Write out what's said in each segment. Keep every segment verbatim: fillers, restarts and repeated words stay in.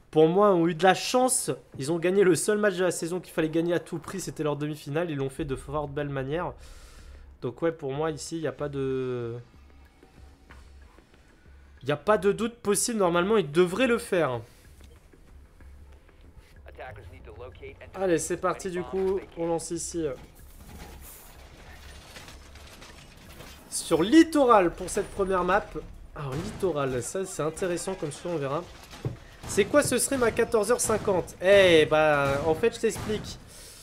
pour moi, ont eu de la chance. Ils ont gagné le seul match de la saison qu'il fallait gagner à tout prix, c'était leur demi-finale. Ils l'ont fait de fort belle manière. Donc ouais, pour moi, ici, il n'y a pas de... Il n'y a pas de doute possible. Normalement, ils devraient le faire. Allez, c'est parti du coup. On lance ici. Sur Littoral pour cette première map. Alors, Littoral, ça c'est intéressant comme ça, on verra. C'est quoi ce stream à quatorze heures cinquante? Eh bah, en fait, je t'explique.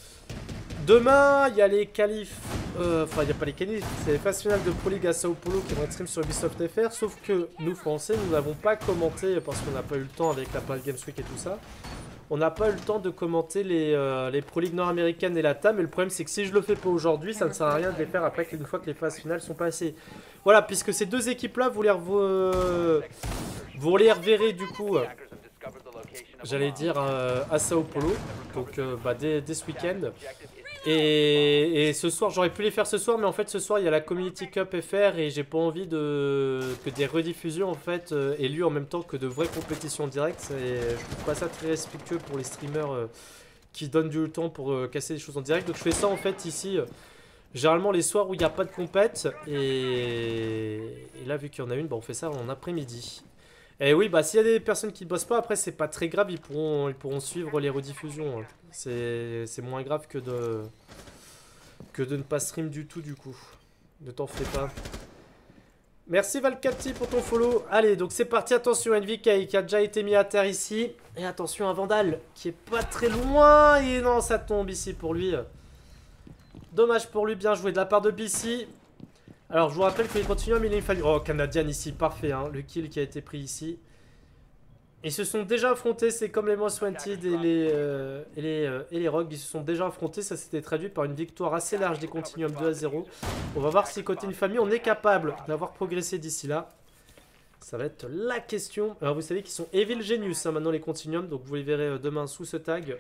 Demain, il y a les qualifs. Euh, enfin, il n'y a pas les qualifs, c'est les phases finales de Pro League à Sao Paulo qui vont être stream sur Ubisoft F R. Sauf que nous, Français, nous n'avons pas commenté parce qu'on n'a pas eu le temps avec la Paris Games Week et tout ça. On n'a pas eu le temps de commenter les, euh, les Pro League nord-américaines et la T A M. Mais le problème, c'est que si je le fais pas aujourd'hui, ça ne sert à rien de les faire après une fois que les phases finales sont passées. Voilà, puisque ces deux équipes-là, vous les, euh, vous les reverrez du coup, euh, j'allais dire, euh, à Sao Paulo. Donc, euh, bah, dès, dès ce week-end. Et, et ce soir, j'aurais pu les faire ce soir, mais en fait, ce soir, il y a la Community Cup F R et j'ai pas envie de, que des rediffusions en fait euh, aient lieu en même temps que de vraies compétitions directes. Et je trouve pas ça très respectueux pour les streamers euh, qui donnent du temps pour euh, casser des choses en direct. Donc je fais ça en fait ici, euh, généralement les soirs où il n'y a pas de compète. Et, et là, vu qu'il y en a une, bah, on fait ça en après-midi. Et oui, bah s'il y a des personnes qui ne bossent pas, après c'est pas très grave, ils pourront, ils pourront suivre les rediffusions. Hein. C'est moins grave que de, que de ne pas stream du tout du coup. Ne t'en fais pas. Merci Valcapti pour ton follow. Allez, donc c'est parti, attention, N V K qui a déjà été mis à terre ici. Et attention, un Vandal qui est pas très loin. Et non, ça tombe ici pour lui. Dommage pour lui, bien joué de la part de B C. Alors, je vous rappelle que les continuums, il est fallu... Oh, Canadian ici, parfait, hein, le kill qui a été pris ici. Ils se sont déjà affrontés, c'est comme les Most Wanted et les, euh, et, les, euh, et les Rogues. Ils se sont déjà affrontés, ça s'était traduit par une victoire assez large des continuums deux à zéro. On va voir si côté une famille, on est capable d'avoir progressé d'ici là. Ça va être la question. Alors, vous savez qu'ils sont Evil Genius, hein, maintenant les continuums, donc vous les verrez demain sous ce tag.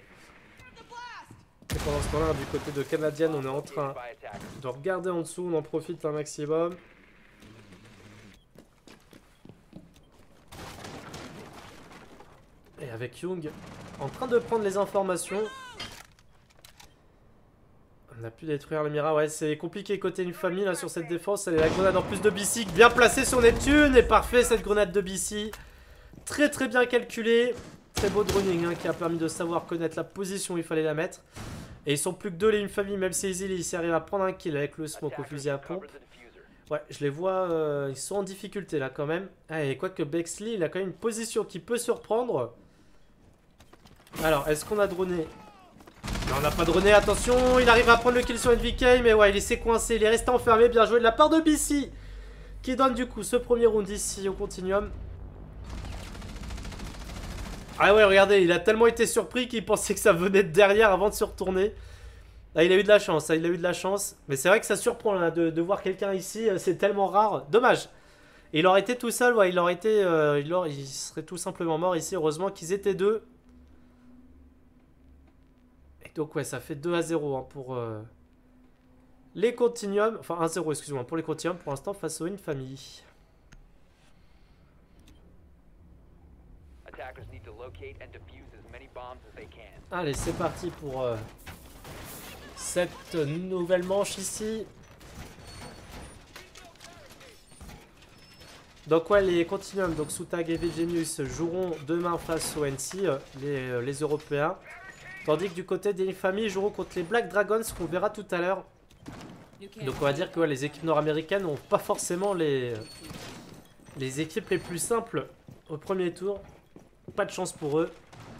Et pendant ce temps-là, du côté de Canadian, on est en train de regarder en dessous, on en profite un maximum. Et avec Young en train de prendre les informations. On a pu détruire le Mira. Ouais, c'est compliqué côté une famille là sur cette défense. Elle est la grenade en plus de B C. Bien placée sur Neptune. Et parfait cette grenade de B C. Très très bien calculée. Très beau droning hein, qui a permis de savoir connaître la position où il fallait la mettre. Et ils sont plus que deux les une famille. Même si Easy il arrive à prendre un kill avec le smoke au fusil à pompe. Ouais, je les vois. Euh, ils sont en difficulté là quand même. Ah, et quoique Bexley, il a quand même une position qui peut surprendre. Alors, est-ce qu'on a droné? Non, on n'a pas droné, attention, il arrive à prendre le kill sur N V K, mais ouais, il est coincé, il est resté enfermé, bien joué de la part de B C, qui donne du coup ce premier round ici au continuum. Ah ouais, regardez, il a tellement été surpris qu'il pensait que ça venait de derrière avant de se retourner. Là, il a eu de la chance, là, il a eu de la chance. Mais c'est vrai que ça surprend là, de, de voir quelqu'un ici, c'est tellement rare, dommage. Et il aurait été tout seul, ouais, il aurait été, euh, il, aurait, il serait tout simplement mort ici, heureusement qu'ils étaient deux. Donc ouais, ça fait deux à zéro hein, pour euh, les continuums. Enfin un zéro, excusez-moi, pour les continuums pour l'instant face aux une famille. Allez, c'est parti pour euh, cette nouvelle manche ici. Donc ouais, les continuums, donc Soutag et Vigenius joueront demain face aux N C, euh, les, les Européens. Tandis que du côté des familles joueront contre les Black Dragons, qu'on verra tout à l'heure. Donc on va dire que ouais, les équipes nord-américaines n'ont pas forcément les, les équipes les plus simples au premier tour. Pas de chance pour eux.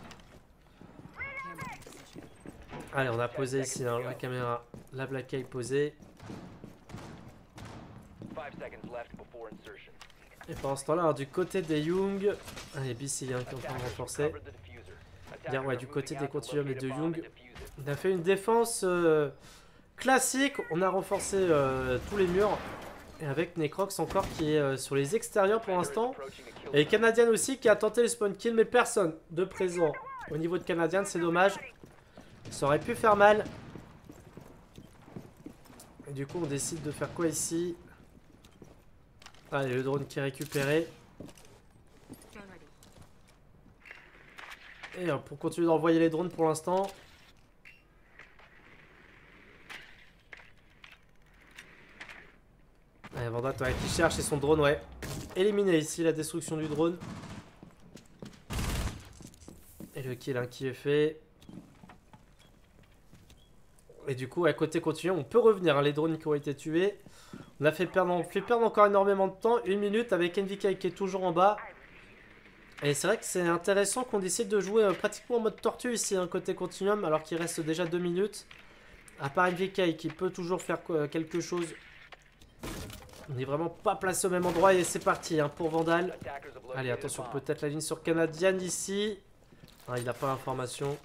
Allez, on a posé ici hein, la caméra, la Black Eye posée. Et pendant ce temps-là, du côté des Young, allez, B C hein, qui est en train de renforcer. Dire, ouais, du côté des continuums et de Young, on a fait une défense euh, classique. On a renforcé euh, tous les murs. Et avec Necrox encore qui est euh, sur les extérieurs pour l'instant. Et Canadian aussi qui a tenté le spawn kill, mais personne de présent au niveau de Canadian, c'est dommage. Ça aurait pu faire mal. Et du coup, on décide de faire quoi ici? Allez, le drone qui est récupéré. Et hop, pour continuer d'envoyer les drones pour l'instant. Allez, Vandal, ouais, qui cherche et son drone, ouais. Éliminé ici la destruction du drone. Et le kill hein, qui est fait. Et du coup, à côté continu, on peut revenir. Hein, les drones qui ont été tués. On a fait perdre, on fait perdre encore énormément de temps. Une minute avec N V K qui est toujours en bas. Et c'est vrai que c'est intéressant qu'on décide de jouer euh, pratiquement en mode tortue ici, hein, côté continuum, alors qu'il reste déjà deux minutes. À part N V K qui peut toujours faire euh, quelque chose. On n'est vraiment pas placé au même endroit et c'est parti hein, pour Vandal. Allez, attention, peut-être la ligne sur Canadian ici. Ah, il n'a pas l'information.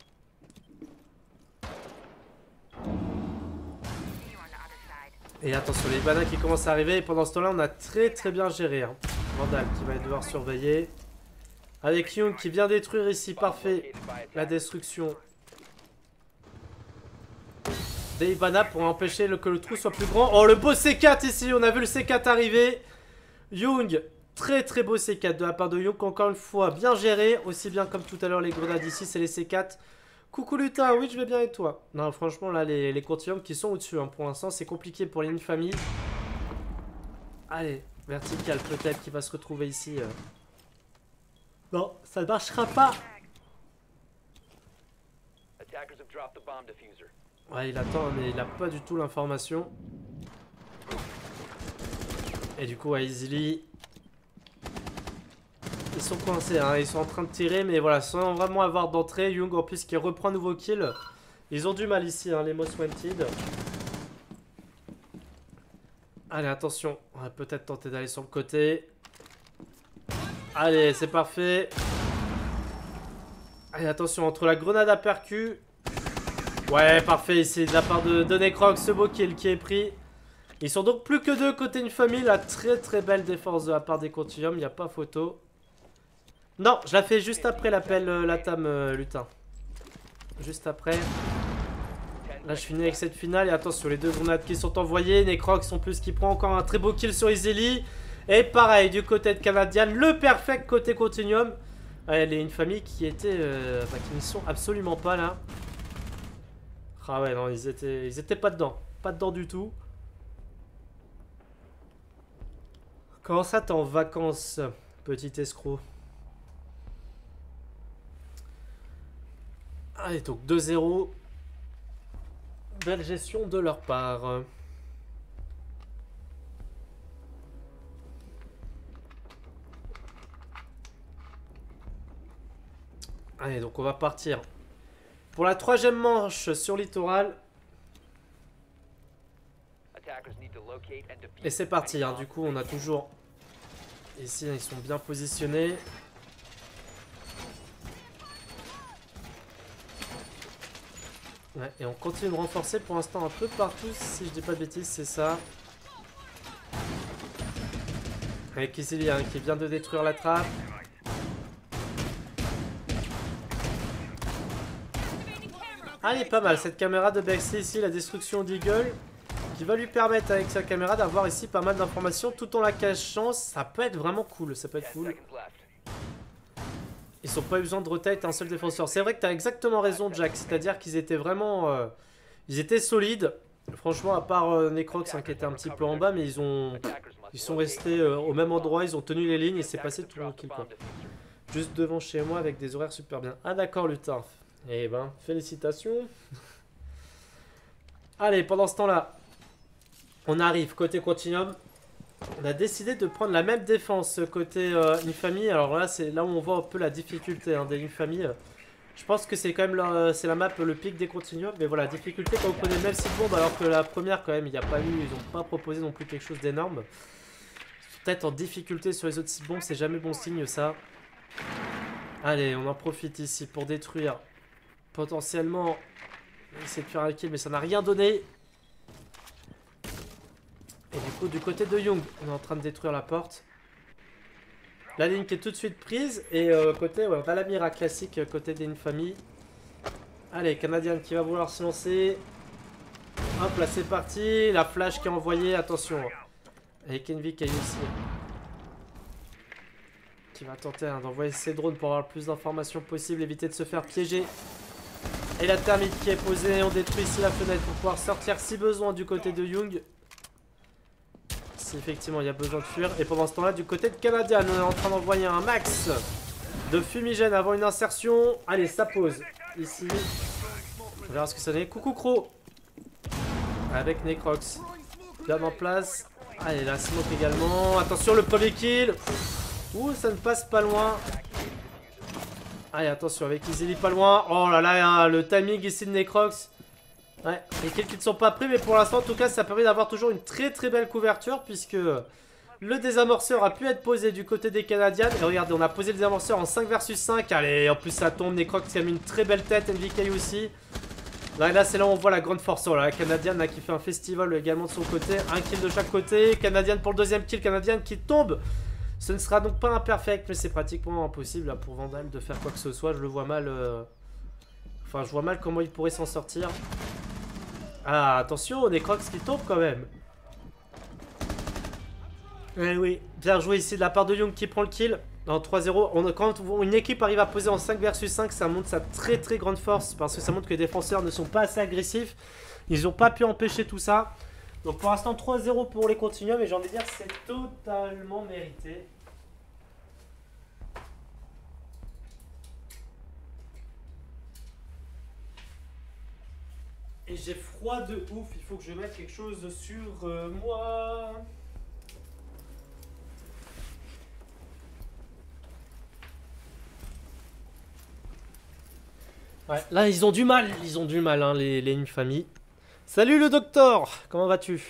Et attention, les bananes qui commencent à arriver. Et pendant ce temps-là, on a très très bien géré. Hein. Vandal qui va devoir surveiller. Avec Young qui vient détruire ici, parfait, la destruction des Ivana pour empêcher le, que le trou soit plus grand. Oh, le beau C quatre ici, on a vu le C quatre arriver. Young, très très beau C quatre de la part de Young, encore une fois, bien géré. Aussi bien comme tout à l'heure les grenades ici, c'est les C quatre. Coucou Lutin, oui je vais bien et toi? Non franchement là les, les continuums qui sont au-dessus, hein, pour l'instant c'est compliqué pour les famille. Allez, vertical peut-être qui va se retrouver ici. Euh. Non, ça ne marchera pas. Ouais, il attend, mais il n'a pas du tout l'information. Et du coup, à Easily, ils sont coincés, hein. Ils sont en train de tirer, mais voilà, sans vraiment avoir d'entrée. Young, en plus, qui reprend un nouveau kill. Ils ont du mal ici, hein, les Most Wanted. Allez, attention. On va peut-être tenter d'aller sur le côté. Allez, c'est parfait. Allez, attention, entre la grenade à percu. Ouais, parfait, ici, de la part de, de Necrox, ce beau kill qui est pris. Ils sont donc plus que deux côté une famille. La très très belle défense de la part des continuums, il n'y a pas photo. Non, je la fais juste après l'appel euh, Latam euh, Lutin. Juste après. Là, je finis avec cette finale. Et attention, les deux grenades qui sont envoyées. Necrox en plus qui prend encore un très beau kill sur Easily. Et pareil, du côté de Canadian, le perfect côté continuum. Elle est une famille qui était, euh, bah, qui ne sont absolument pas là. Ah ouais, non, ils étaient, ils étaient pas dedans. Pas dedans du tout. Comment ça, t'es en vacances, petit escroc? Allez, donc deux zéro. Belle gestion de leur part. Allez, donc on va partir pour la troisième manche sur Littoral. Et c'est parti, hein. Du coup on a toujours... Ici ils sont bien positionnés. Ouais, et on continue de renforcer pour l'instant un peu partout, si je dis pas de bêtises, c'est ça. Avec Easily hein, qui vient de détruire la trappe. Allez, pas mal cette caméra de Bexley ici, la destruction d'Eagle, qui va lui permettre avec sa caméra d'avoir ici pas mal d'informations tout en la cachant. Ça peut être vraiment cool, ça peut être cool. Ils n'ont pas eu besoin de rotate un seul défenseur. C'est vrai que tu as exactement raison Jack, c'est-à-dire qu'ils étaient vraiment... Euh, ils étaient solides. Franchement, à part euh, Necrox hein, qui était un petit peu en bas, mais ils ont... Ils sont restés euh, au même endroit, ils ont tenu les lignes et c'est passé tout tranquille quoi. Juste devant chez moi avec des horaires super bien. Ah d'accord Lutin. Eh ben, félicitations. Allez, pendant ce temps-là, on arrive côté continuum. On a décidé de prendre la même défense côté euh, Infamy. Alors là, c'est là où on voit un peu la difficulté hein, des Infamy. Je pense que c'est quand même la, c'est la map le pic des continuums. Mais voilà, difficulté quand vous prenez le même site bombe, alors que la première, quand même, il n'y a pas eu, ils n'ont pas proposé non plus quelque chose d'énorme. Peut-être en difficulté sur les autres sites bombes, c'est jamais bon signe ça. Allez, on en profite ici pour détruire. Potentiellement, on essaie de faire un kill, mais ça n'a rien donné. Et du coup, du côté de Young, on est en train de détruire la porte. La ligne qui est tout de suite prise. Et euh, côté, ouais, on a la mira classique côté d'Infamy. Allez, Canadian qui va vouloir se lancer. Hop, là c'est parti. La flash qui est envoyée, attention. Avec Envy qui est ici. qui va tenter hein, d'envoyer ses drones pour avoir le plus d'informations possible, éviter de se faire piéger. Et la thermite qui est posée, on détruit ici la fenêtre pour pouvoir sortir si besoin du côté de Young. Si effectivement il y a besoin de fuir. Et pendant ce temps là, du côté de Canadian, on est en train d'envoyer un max de fumigène avant une insertion. Allez, ça pose. Ici, on verra ce que ça donne. Coucou Croc. Avec Necrox. Bien en place. Allez, la smoke également. Attention, le premier kill. Ouh, ça ne passe pas loin. Allez, attention, avec Easily pas loin. Oh là là, hein, le timing ici de Necrox. Ouais, les kills qui ne sont pas pris, mais pour l'instant, en tout cas, ça permet d'avoir toujours une très très belle couverture, puisque le désamorceur a pu être posé du côté des Canadiens. Et regardez, on a posé le désamorceur en cinq versus cinq. Allez, en plus, ça tombe. Necrox qui a mis une très belle tête. N V K aussi. Là, là c'est là où on voit la grande force. Oh là, la Canadienne là, qui fait un festival également de son côté. Un kill de chaque côté. Canadienne pour le deuxième kill. Canadienne qui tombe. Ce ne sera donc pas imperfect, mais c'est pratiquement impossible là, pour Vandal de faire quoi que ce soit. Je le vois mal. Euh... Enfin, je vois mal comment il pourrait s'en sortir. Ah, attention, Necrox qui tombe quand même. Eh oui, bien joué ici de la part de Young qui prend le kill. En trois zéro, on, quand une équipe arrive à poser en cinq versus cinq, ça montre sa très très grande force. Parce que ça montre que les défenseurs ne sont pas assez agressifs. Ils n'ont pas pu empêcher tout ça. Donc pour l'instant trois zéro pour les Continuum. Et j'ai envie de dire que c'est totalement mérité. Et j'ai froid de ouf. Il faut que je mette quelque chose sur euh, moi. Ouais, là ils ont du mal, ils ont du mal hein, les, les Infamy. Salut le docteur, comment vas-tu?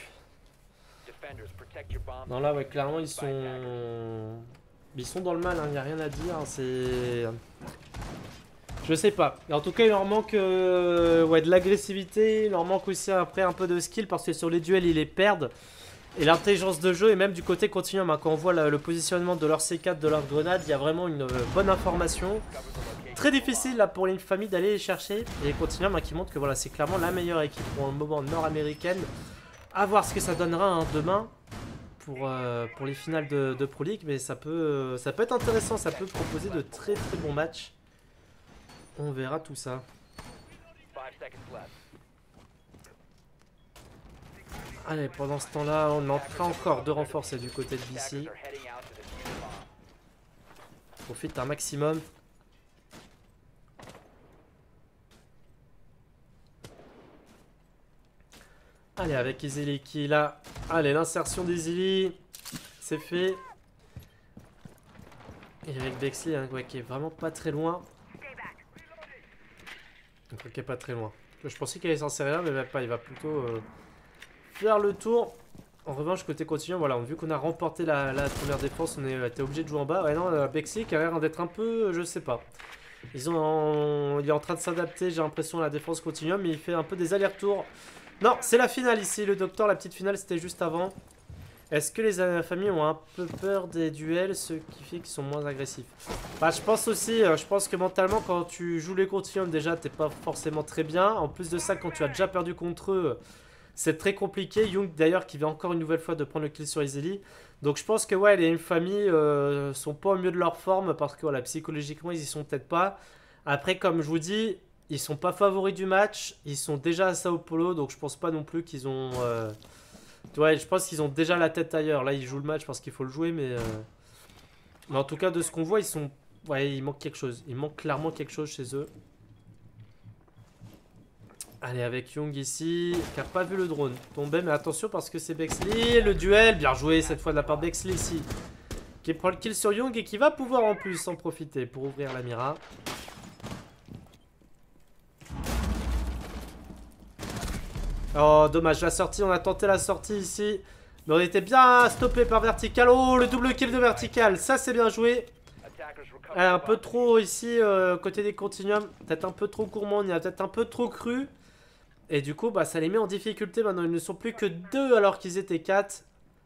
Non là ouais clairement ils sont... Ils sont dans le mal, il hein, n'y a rien à dire, hein, c'est... Je sais pas, en tout cas il leur manque euh, ouais, de l'agressivité, il leur manque aussi après un peu de skill parce que sur les duels ils les perdent. Et l'intelligence de jeu et même du côté Continuum, hein, quand on voit la, le positionnement de leur C quatre, de leur grenade, il y a vraiment une euh, bonne information. Très difficile là pour l'Infamy d'aller les chercher. Et Continuum hein, qui montre que voilà, c'est clairement la meilleure équipe pour le moment nord-américaine. A voir ce que ça donnera hein, demain pour, euh, pour les finales de, de Pro League. Mais ça peut, euh, ça peut être intéressant, ça peut proposer de très très bons matchs. On verra tout ça. Allez, pendant ce temps-là, on est en train encore de renforcer du côté de B C. Profite un maximum. Allez, avec Easily qui est là. Allez, l'insertion d'Easily. C'est fait. Et avec Bexley, hein, ouais, qui est vraiment pas très loin. Donc, qui est pas très loin. Je pensais qu'il allait s'insérer là, mais même pas. Il va plutôt euh, faire le tour. En revanche, côté Continuum, voilà, vu qu'on a remporté la, la première défense, on a été obligé de jouer en bas. Ouais, non, euh, Bexley qui a l'air d'être un peu, je sais pas. Ils ont, il est en train de s'adapter, j'ai l'impression, à la défense Continuum, mais il fait un peu des allers-retours. Non, c'est la finale ici, le docteur, la petite finale, c'était juste avant. Est-ce que les familles ont un peu peur des duels, ce qui fait qu'ils sont moins agressifs? Bah, je pense aussi, je pense que mentalement, quand tu joues les Continuum, déjà, t'es pas forcément très bien. En plus de ça, quand tu as déjà perdu contre eux, c'est très compliqué. Young, d'ailleurs, qui vient encore une nouvelle fois de prendre le kill sur Easily. Donc, je pense que, ouais, les familles euh, sont pas au mieux de leur forme, parce que, voilà, psychologiquement, ils y sont peut-être pas. Après, comme je vous dis... Ils sont pas favoris du match, ils sont déjà à Sao Paulo, donc je pense pas non plus qu'ils ont... Euh... Ouais, je pense qu'ils ont déjà la tête ailleurs. Là, ils jouent le match parce qu'il faut le jouer, mais... Euh... Mais en tout cas, de ce qu'on voit, ils sont... Ouais, il manque quelque chose. Il manque clairement quelque chose chez eux. Allez, avec Young ici, qui a pas vu le drone tomber, mais attention parce que c'est Bexley. Le duel, bien joué cette fois de la part de Bexley ici. Qui prend le kill sur Young et qui va pouvoir en plus en profiter pour ouvrir la Mira. Oh, dommage, la sortie, on a tenté la sortie ici. Mais on était bien stoppé par Vertical. Oh, le double kill de Vertical, ça c'est bien joué. Elle est un peu trop ici, euh, côté des Continuum. Peut-être un peu trop gourmand, on y a peut-être un peu trop cru. Et du coup, bah, ça les met en difficulté. Maintenant, ils ne sont plus que deux alors qu'ils étaient quatre.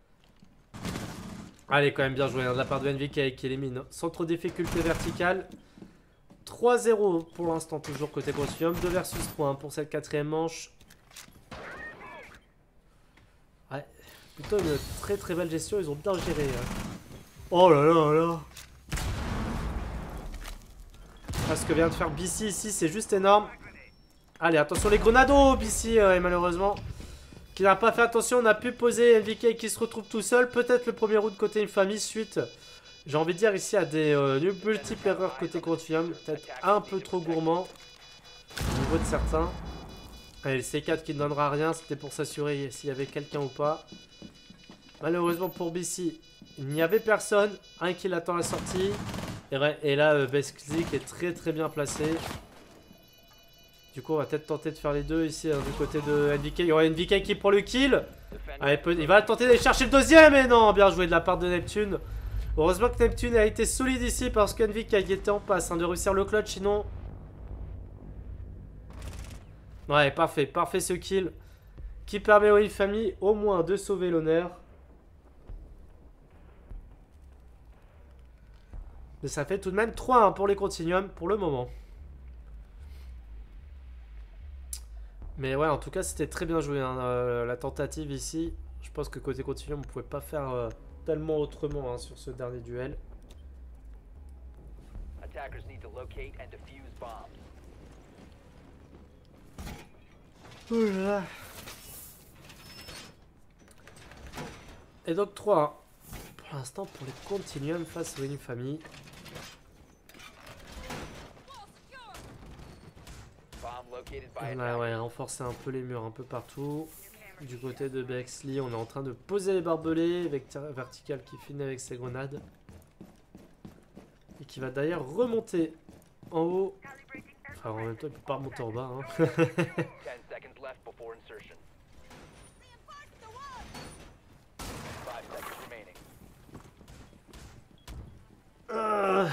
Allez, quand même bien joué hein, de la part de N V K qui élimine hein, sans trop de difficulté verticale. trois zéro pour l'instant, toujours côté Continuum. deux versus trois hein, pour cette quatrième manche. Ouais, plutôt une très très belle gestion, ils ont bien géré. Hein. Oh là là là. Parce ce que vient de faire B C ici, c'est juste énorme. Allez, attention les grenades. Oh, B C, euh, malheureusement, qui n'a pas fait attention. On a pu poser M V K qui se retrouve tout seul. Peut-être le premier round côté Infamy suite. J'ai envie de dire ici à des euh, multiples erreurs côté Continuum. Peut-être un peu trop gourmand au niveau de certains. Allez, le C quatre qui ne donnera rien. C'était pour s'assurer s'il y avait quelqu'un ou pas. Malheureusement pour B C, il n'y avait personne. Un qui attend la sortie. Et, et là, euh, Bexley qui est très très bien placé. Du coup, on va peut-être tenter de faire les deux ici hein, du côté de N V K. Il y aura N V K qui prend le kill. Allez, il va tenter d'aller chercher le deuxième. Et non, bien joué de la part de Neptune. Heureusement que Neptune a été solide ici parce que N V K était en passe hein, de réussir le clutch. Sinon... Ouais, parfait. Parfait ce kill. Qui permet aux Infamy au moins de sauver l'honneur. Mais ça fait tout de même trois un pour les Continuum pour le moment. Mais ouais, en tout cas, c'était très bien joué hein, euh, la tentative ici. Je pense que côté Continuum, on pouvait pas faire euh, tellement autrement hein, sur ce dernier duel. Oh là là. Et donc trois pour l'instant pour les Continuum face aux Infamy. Là, ouais, renforcer un peu les murs un peu partout. Du côté de Bexley, on est en train de poser les barbelés avec Vertical qui finit avec ses grenades. Et qui va d'ailleurs remonter en haut. Enfin, en même temps, il peut pas remonter en bas. Hein. euh...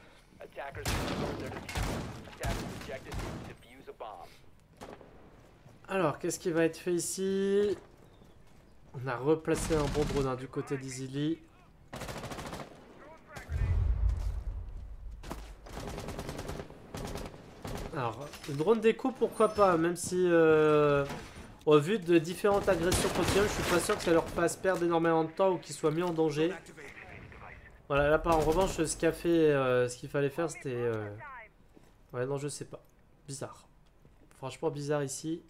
Alors, qu'est-ce qui va être fait ici? On a replacé un bon drone hein, du côté d'Easily. Alors, le drone d'écho, pourquoi pas? Même si, euh, au vu de différentes agressions continues, je suis pas sûr que ça leur fasse perdre énormément de temps ou qu'ils soient mis en danger. Voilà, là, par en revanche, ce qu'a fait, euh, ce qu'il fallait faire, c'était... Euh... Ouais, non, je sais pas. Bizarre. Franchement, bizarre ici.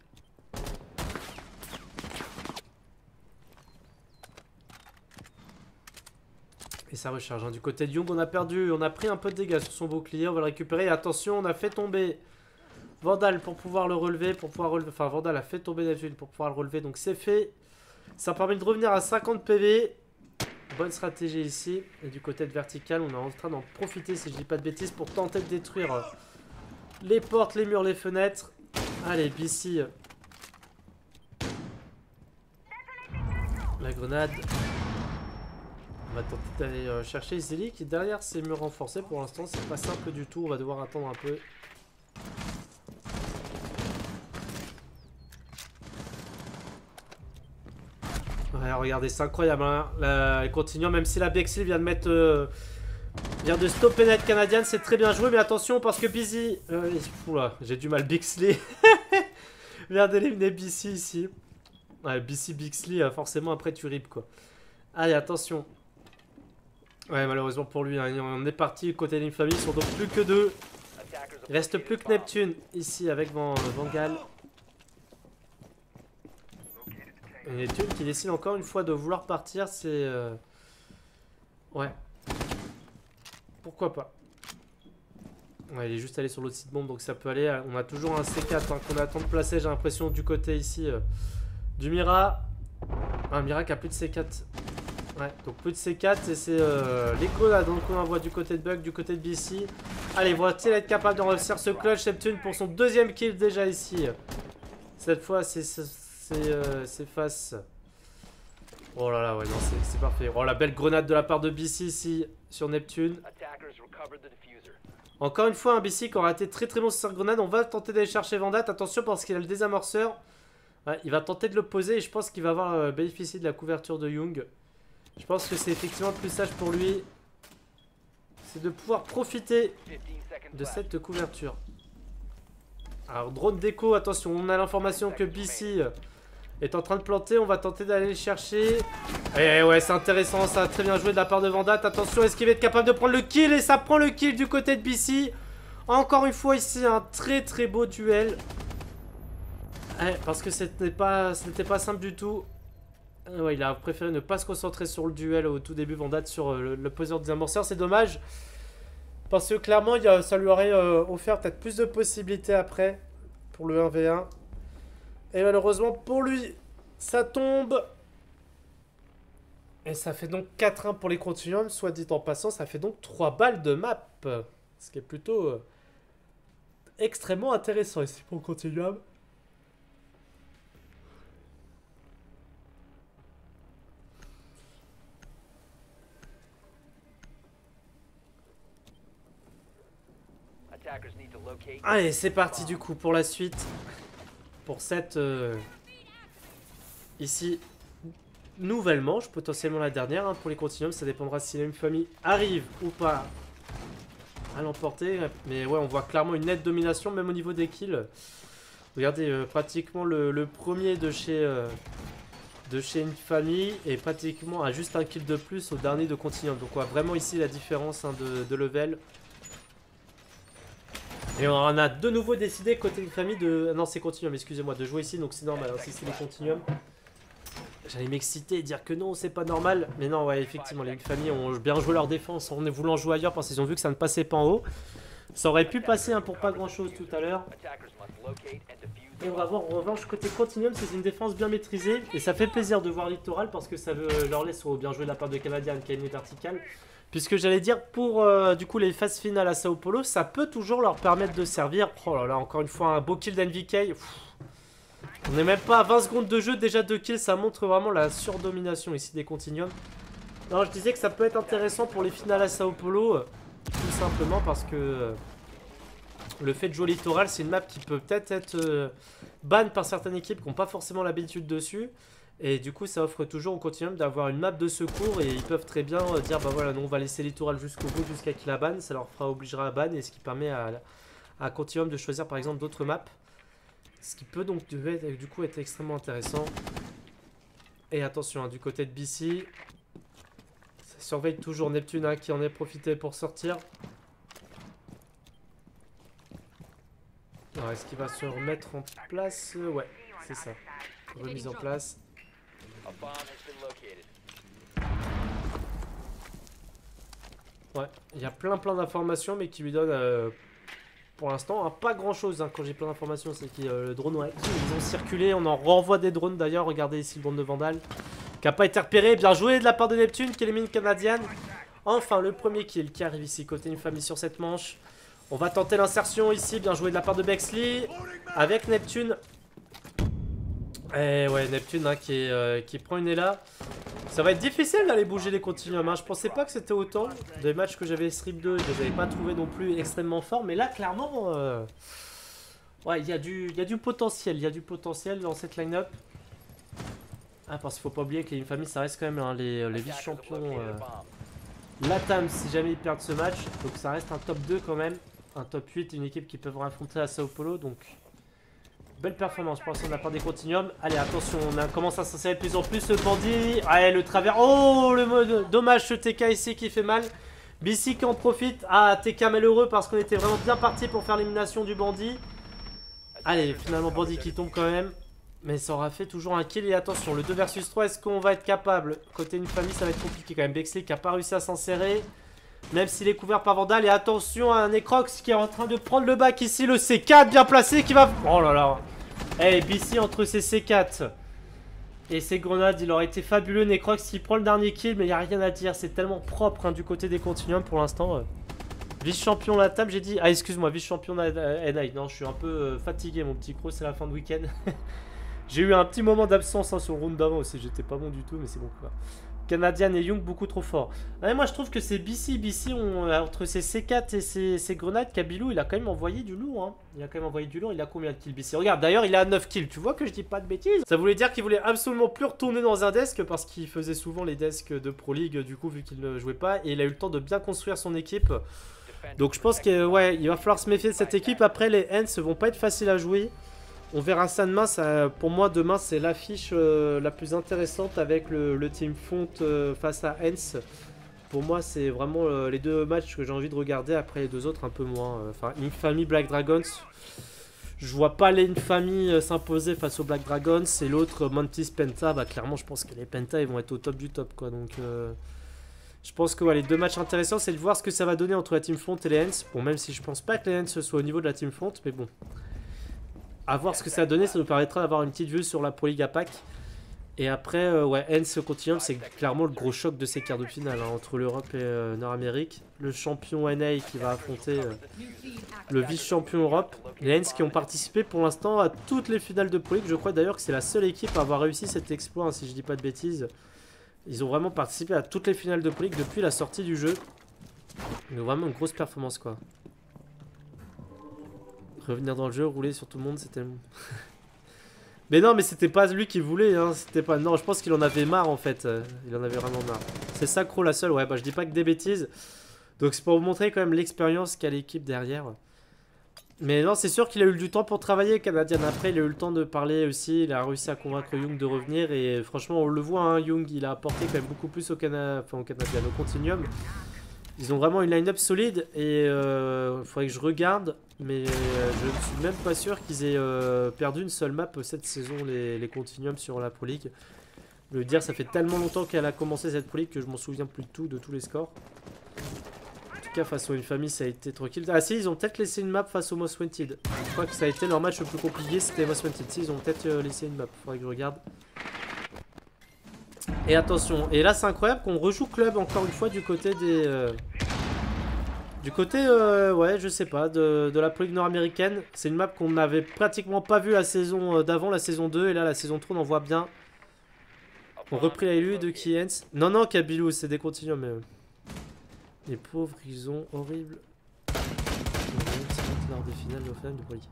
Et ça recharge. Hein. Du côté de Young, on a perdu. On a pris un peu de dégâts sur son bouclier. On va le récupérer. Et attention, on a fait tomber Vandal pour pouvoir le relever. Pour pouvoir relever. Enfin, Vandal a fait tomber Neptune pour pouvoir le relever. Donc c'est fait. Ça permet de revenir à cinquante P V. Bonne stratégie ici. Et du côté de Vertical, on est en train d'en profiter, si je dis pas de bêtises, pour tenter de détruire les portes, les murs, les fenêtres. Allez, B C. La grenade. On va tenter d'aller euh, chercher Zilly qui est derrière ces murs renforcés. Pour l'instant, c'est pas simple du tout. On va devoir attendre un peu. Ouais, regardez, c'est incroyable. Hein. La... Elle continue, même si la Bexley vient de mettre. Euh... vient de stopper net canadienne. C'est très bien joué, mais attention parce que Busy. Euh... Oula, j'ai du mal. Bexley vient d'éliminer B C ici. Ouais, B C Bexley, forcément, après tu ripes quoi. Allez, attention. Ouais, malheureusement pour lui, hein, on est parti côté de l'Infamy, ils sont donc plus que deux. Il reste plus que Neptune ici avec Van, Vangal. Et Neptune qui décide encore une fois de vouloir partir, c'est... Euh... Ouais. Pourquoi pas. Ouais, il est juste allé sur l'autre site bombe, donc ça peut aller. On a toujours un C quatre hein, qu'on attend de placer, j'ai l'impression, du côté ici euh, du Mira. Un Mira qui a plus de C quatre. Ouais, donc plus de C quatre et c'est euh, les grenades qu'on envoie du côté de Bug, du côté de B C. Allez, va-t-il être capable de réussir ce clutch Neptune pour son deuxième kill déjà ici. Cette fois, c'est euh, face. Oh là là, ouais, non, c'est parfait. Oh, la belle grenade de la part de B C ici sur Neptune. Encore une fois, un B C qui aura été très très bon sur cette grenade. On va tenter d'aller chercher Vandat. Attention parce qu'il a le désamorceur. Ouais, il va tenter de le poser et je pense qu'il va avoir euh, bénéficié de la couverture de Young. Je pense que c'est effectivement plus sage pour lui. C'est de pouvoir profiter de cette couverture. Alors, drone déco, attention, on a l'information que B C est en train de planter. On va tenter d'aller le chercher. Et ouais, c'est intéressant, ça a très bien joué de la part de Vandat. Attention, est-ce qu'il va être capable de prendre le kill? Et ça prend le kill du côté de B C. Encore une fois ici, un très très beau duel. Ouais, parce que ce n'était pas, pas simple du tout. Ouais, il a préféré ne pas se concentrer sur le duel au tout début, Vandal sur euh, le, le poseur des amorceurs. C'est dommage. Parce que clairement, il y a, ça lui aurait euh, offert peut-être plus de possibilités après. Pour le un v un. Et malheureusement pour lui, ça tombe. Et ça fait donc quatre un pour les continuums. Soit dit en passant, ça fait donc trois balles de map. Ce qui est plutôt euh, extrêmement intéressant ici pour le continuum. Allez, c'est parti du coup pour la suite. Pour cette... Euh, ici, nouvelle manche, potentiellement la dernière hein, pour les continuums. Ça dépendra si la même famille arrive ou pas à l'emporter. Mais ouais, on voit clairement une nette domination, même au niveau des kills. Regardez, euh, pratiquement le, le premier de chez... Euh, de chez une famille et pratiquement à juste un kill de plus au dernier de continuum. Donc on voit vraiment ici la différence hein, de, de level. Et on a de nouveau décidé côté une famille de... Non c'est continuum, excusez-moi, de jouer ici, donc c'est normal, hein, si c'est les continuums. J'allais m'exciter et dire que non, c'est pas normal. Mais non, ouais, effectivement, les familles ont bien joué leur défense en voulant jouer ailleurs parce qu'ils ont vu que ça ne passait pas en haut. Ça aurait pu passer hein, pour pas grand chose tout à l'heure. Et on va voir en revanche côté continuum, c'est une défense bien maîtrisée. Et ça fait plaisir de voir Littoral parce que ça veut leur laisse bien jouer de la part de Canadian qui a une verticale. Puisque j'allais dire pour euh, du coup les phases finales à Sao Paulo, ça peut toujours leur permettre de servir. Oh là là, encore une fois un beau kill d'N V K. On n'est même pas à vingt secondes de jeu, déjà deux kills, ça montre vraiment la surdomination ici des continuums. Non, je disais que ça peut être intéressant pour les finales à Sao Paulo, euh, tout simplement parce que euh, le fait de jouer Littoral, c'est une map qui peut peut-être être, être euh, ban par certaines équipes qui n'ont pas forcément l'habitude dessus. Et du coup, ça offre toujours au continuum d'avoir une map de secours et ils peuvent très bien euh, dire bah voilà, non, on va laisser Littoral jusqu'au bout, jusqu'à qu'il la ban. Ça leur fera obligera à ban et ce qui permet à, à continuum de choisir par exemple d'autres maps. Ce qui peut donc du coup être extrêmement intéressant. Et attention, hein, du côté de B C, ça surveille toujours Neptune hein, qui en est profité pour sortir. Alors, est-ce qu'il va se remettre en place? Ouais, c'est ça. Remise en place. Ouais, il y a plein plein d'informations mais qui lui donnent euh, pour l'instant hein, pas grand chose hein. Quand j'ai plein d'informations c'est que euh, le drone ouais, ils ont circulé, on en renvoie des drones d'ailleurs, regardez ici le drone de Vandal qui n'a pas été repéré, bien joué de la part de Neptune qui élimine Canadian. Enfin le premier kill qui arrive ici côté une famille sur cette manche. On va tenter l'insertion ici, bien joué de la part de Bexley avec Neptune. Et ouais, Neptune hein, qui, est, euh, qui prend une éla. Ça va être difficile d'aller bouger les continuums. Hein. Je pensais pas que c'était autant. Des matchs que j'avais Strip deux, je les avais pas trouvé non plus extrêmement forts. Mais là, clairement, euh... ouais, il y, y a du potentiel. Il y a du potentiel dans cette line-up. Ah, parce qu'il faut pas oublier que les familles, ça reste quand même hein, les, les vice-champions euh... Latam si jamais ils perdent ce match. Donc ça reste un top deux quand même. Un top huit, une équipe qui peuvent affronter à Sao Paulo. Donc... belle performance pour l'instant de la part des continuums. Allez, attention, on a commencé à s'insérer de plus en plus. Le bandit. Allez, le travers. Oh, le mode. Dommage ce T K ici qui fait mal. B C qui en profite. Ah, T K malheureux parce qu'on était vraiment bien parti pour faire l'élimination du bandit. Allez, finalement, bandit qui tombe quand même. Mais ça aura fait toujours un kill. Et attention, le deux versus trois, est-ce qu'on va être capable? Côté une famille, ça va être compliqué quand même. Bexley qui n'a pas réussi à s'insérer. Même s'il est couvert par Vandal. Et attention à un Necrox qui est en train de prendre le back ici. Le C quatre bien placé qui va... Oh là là. Eh, hey, B C entre ses C quatre et ses grenades, il aurait été fabuleux. Necrox qui prend le dernier kill. Mais il n'y a rien à dire. C'est tellement propre hein, du côté des continuums pour l'instant. Euh. Vice-champion la table, j'ai dit... Ah, excuse-moi, vice-champion N I. Non, je suis un peu euh, fatigué, mon petit croc. C'est la fin de week-end. J'ai eu un petit moment d'absence hein, sur le round d'avant aussi. J'étais pas bon du tout, mais c'est bon quoi. Canadian et Young beaucoup trop fort. Ouais, moi je trouve que c'est B C. B C on, entre ses C quatre et ses, ses grenades, Kabilou il a quand même envoyé du lourd. Hein. Il a quand même envoyé du lourd. Il a combien de kills B C? Regarde, d'ailleurs il a neuf kills. Tu vois que je dis pas de bêtises. Ça voulait dire qu'il voulait absolument plus retourner dans un desk parce qu'il faisait souvent les desks de Pro League du coup vu qu'il ne jouait pas. Et il a eu le temps de bien construire son équipe. Donc je pense que ouais, il va falloir se méfier de cette équipe. Après les Hens vont pas être faciles à jouer. On verra ça demain, ça, pour moi demain c'est l'affiche euh, la plus intéressante avec le, le team Font euh, face à Hens. pour moi, c'est vraiment euh, les deux matchs que j'ai envie de regarder. Après les deux autres, un peu moins. Enfin, euh, Infamy Black Dragons. Je vois pas les Infamy euh, s'imposer face aux Black Dragons. Et l'autre, Mantis Penta. Bah, clairement, je pense que les Penta, ils vont être au top du top, quoi. Donc, euh, je pense que ouais, les deux matchs intéressants, c'est de voir ce que ça va donner entre la Team Front et les Hens. Bon, même si je pense pas que les Hens soient au niveau de la Team Front, mais bon. À voir ce que ça va donner, ça nous permettra d'avoir une petite vue sur la Pro League APAC. Et après, euh, ouais, Hens Continuum, c'est clairement le gros choc de ces quarts de finale hein, entre l'Europe et euh, Nord-Amérique. Le champion N A qui va affronter euh, le vice-champion Europe. Les Hens qui ont participé pour l'instant à toutes les finales de Pro League. Je crois d'ailleurs que c'est la seule équipe à avoir réussi cet exploit, hein, si je dis pas de bêtises. Ils ont vraiment participé à toutes les finales de Pro League depuis la sortie du jeu. Donc vraiment une grosse performance quoi. Revenir dans le jeu, rouler sur tout le monde, c'était... Mais non, mais c'était pas lui qui voulait, hein. C'était pas... Non, je pense qu'il en avait marre en fait. Il en avait vraiment marre. C'est Sacro la seule, ouais, bah je dis pas que des bêtises. Donc c'est pour vous montrer quand même l'expérience qu'a l'équipe derrière. Mais non, c'est sûr qu'il a eu du temps pour travailler, Canadien. Après, il a eu le temps de parler aussi. Il a réussi à convaincre Young de revenir. Et franchement, on le voit, hein, Young, il a apporté quand même beaucoup plus au, Cana... enfin, au Canadien, au Continuum. Ils ont vraiment une line-up solide. Et il euh, faudrait que je regarde. Mais euh, je ne suis même pas sûr qu'ils aient euh, perdu une seule map cette saison, les, les Continuum sur la Pro League. Je veux dire, ça fait tellement longtemps qu'elle a commencé cette Pro League que je m'en souviens plus de tout, de tous les scores. En tout cas, face aux Infamy, ça a été tranquille. Ah si, ils ont peut-être laissé une map face aux Most Wanted. Je crois que ça a été leur match le plus compliqué, c'était Most Wanted. Si, ils ont peut-être euh, laissé une map, faudrait que je regarde. Et attention, et là c'est incroyable qu'on rejoue club encore une fois du côté des... Euh... Du côté, euh, ouais, je sais pas, de, de la Pro League nord-américaine. C'est une map qu'on n'avait pratiquement pas vue la saison d'avant, la saison deux. Et là, la saison trois, on en voit bien. On repris la L U de Kiens. Non, non, Kabilou, c'est des continuums. Mais... Les pauvres, ils ont horrible. C'est lors des finales de F M de Pro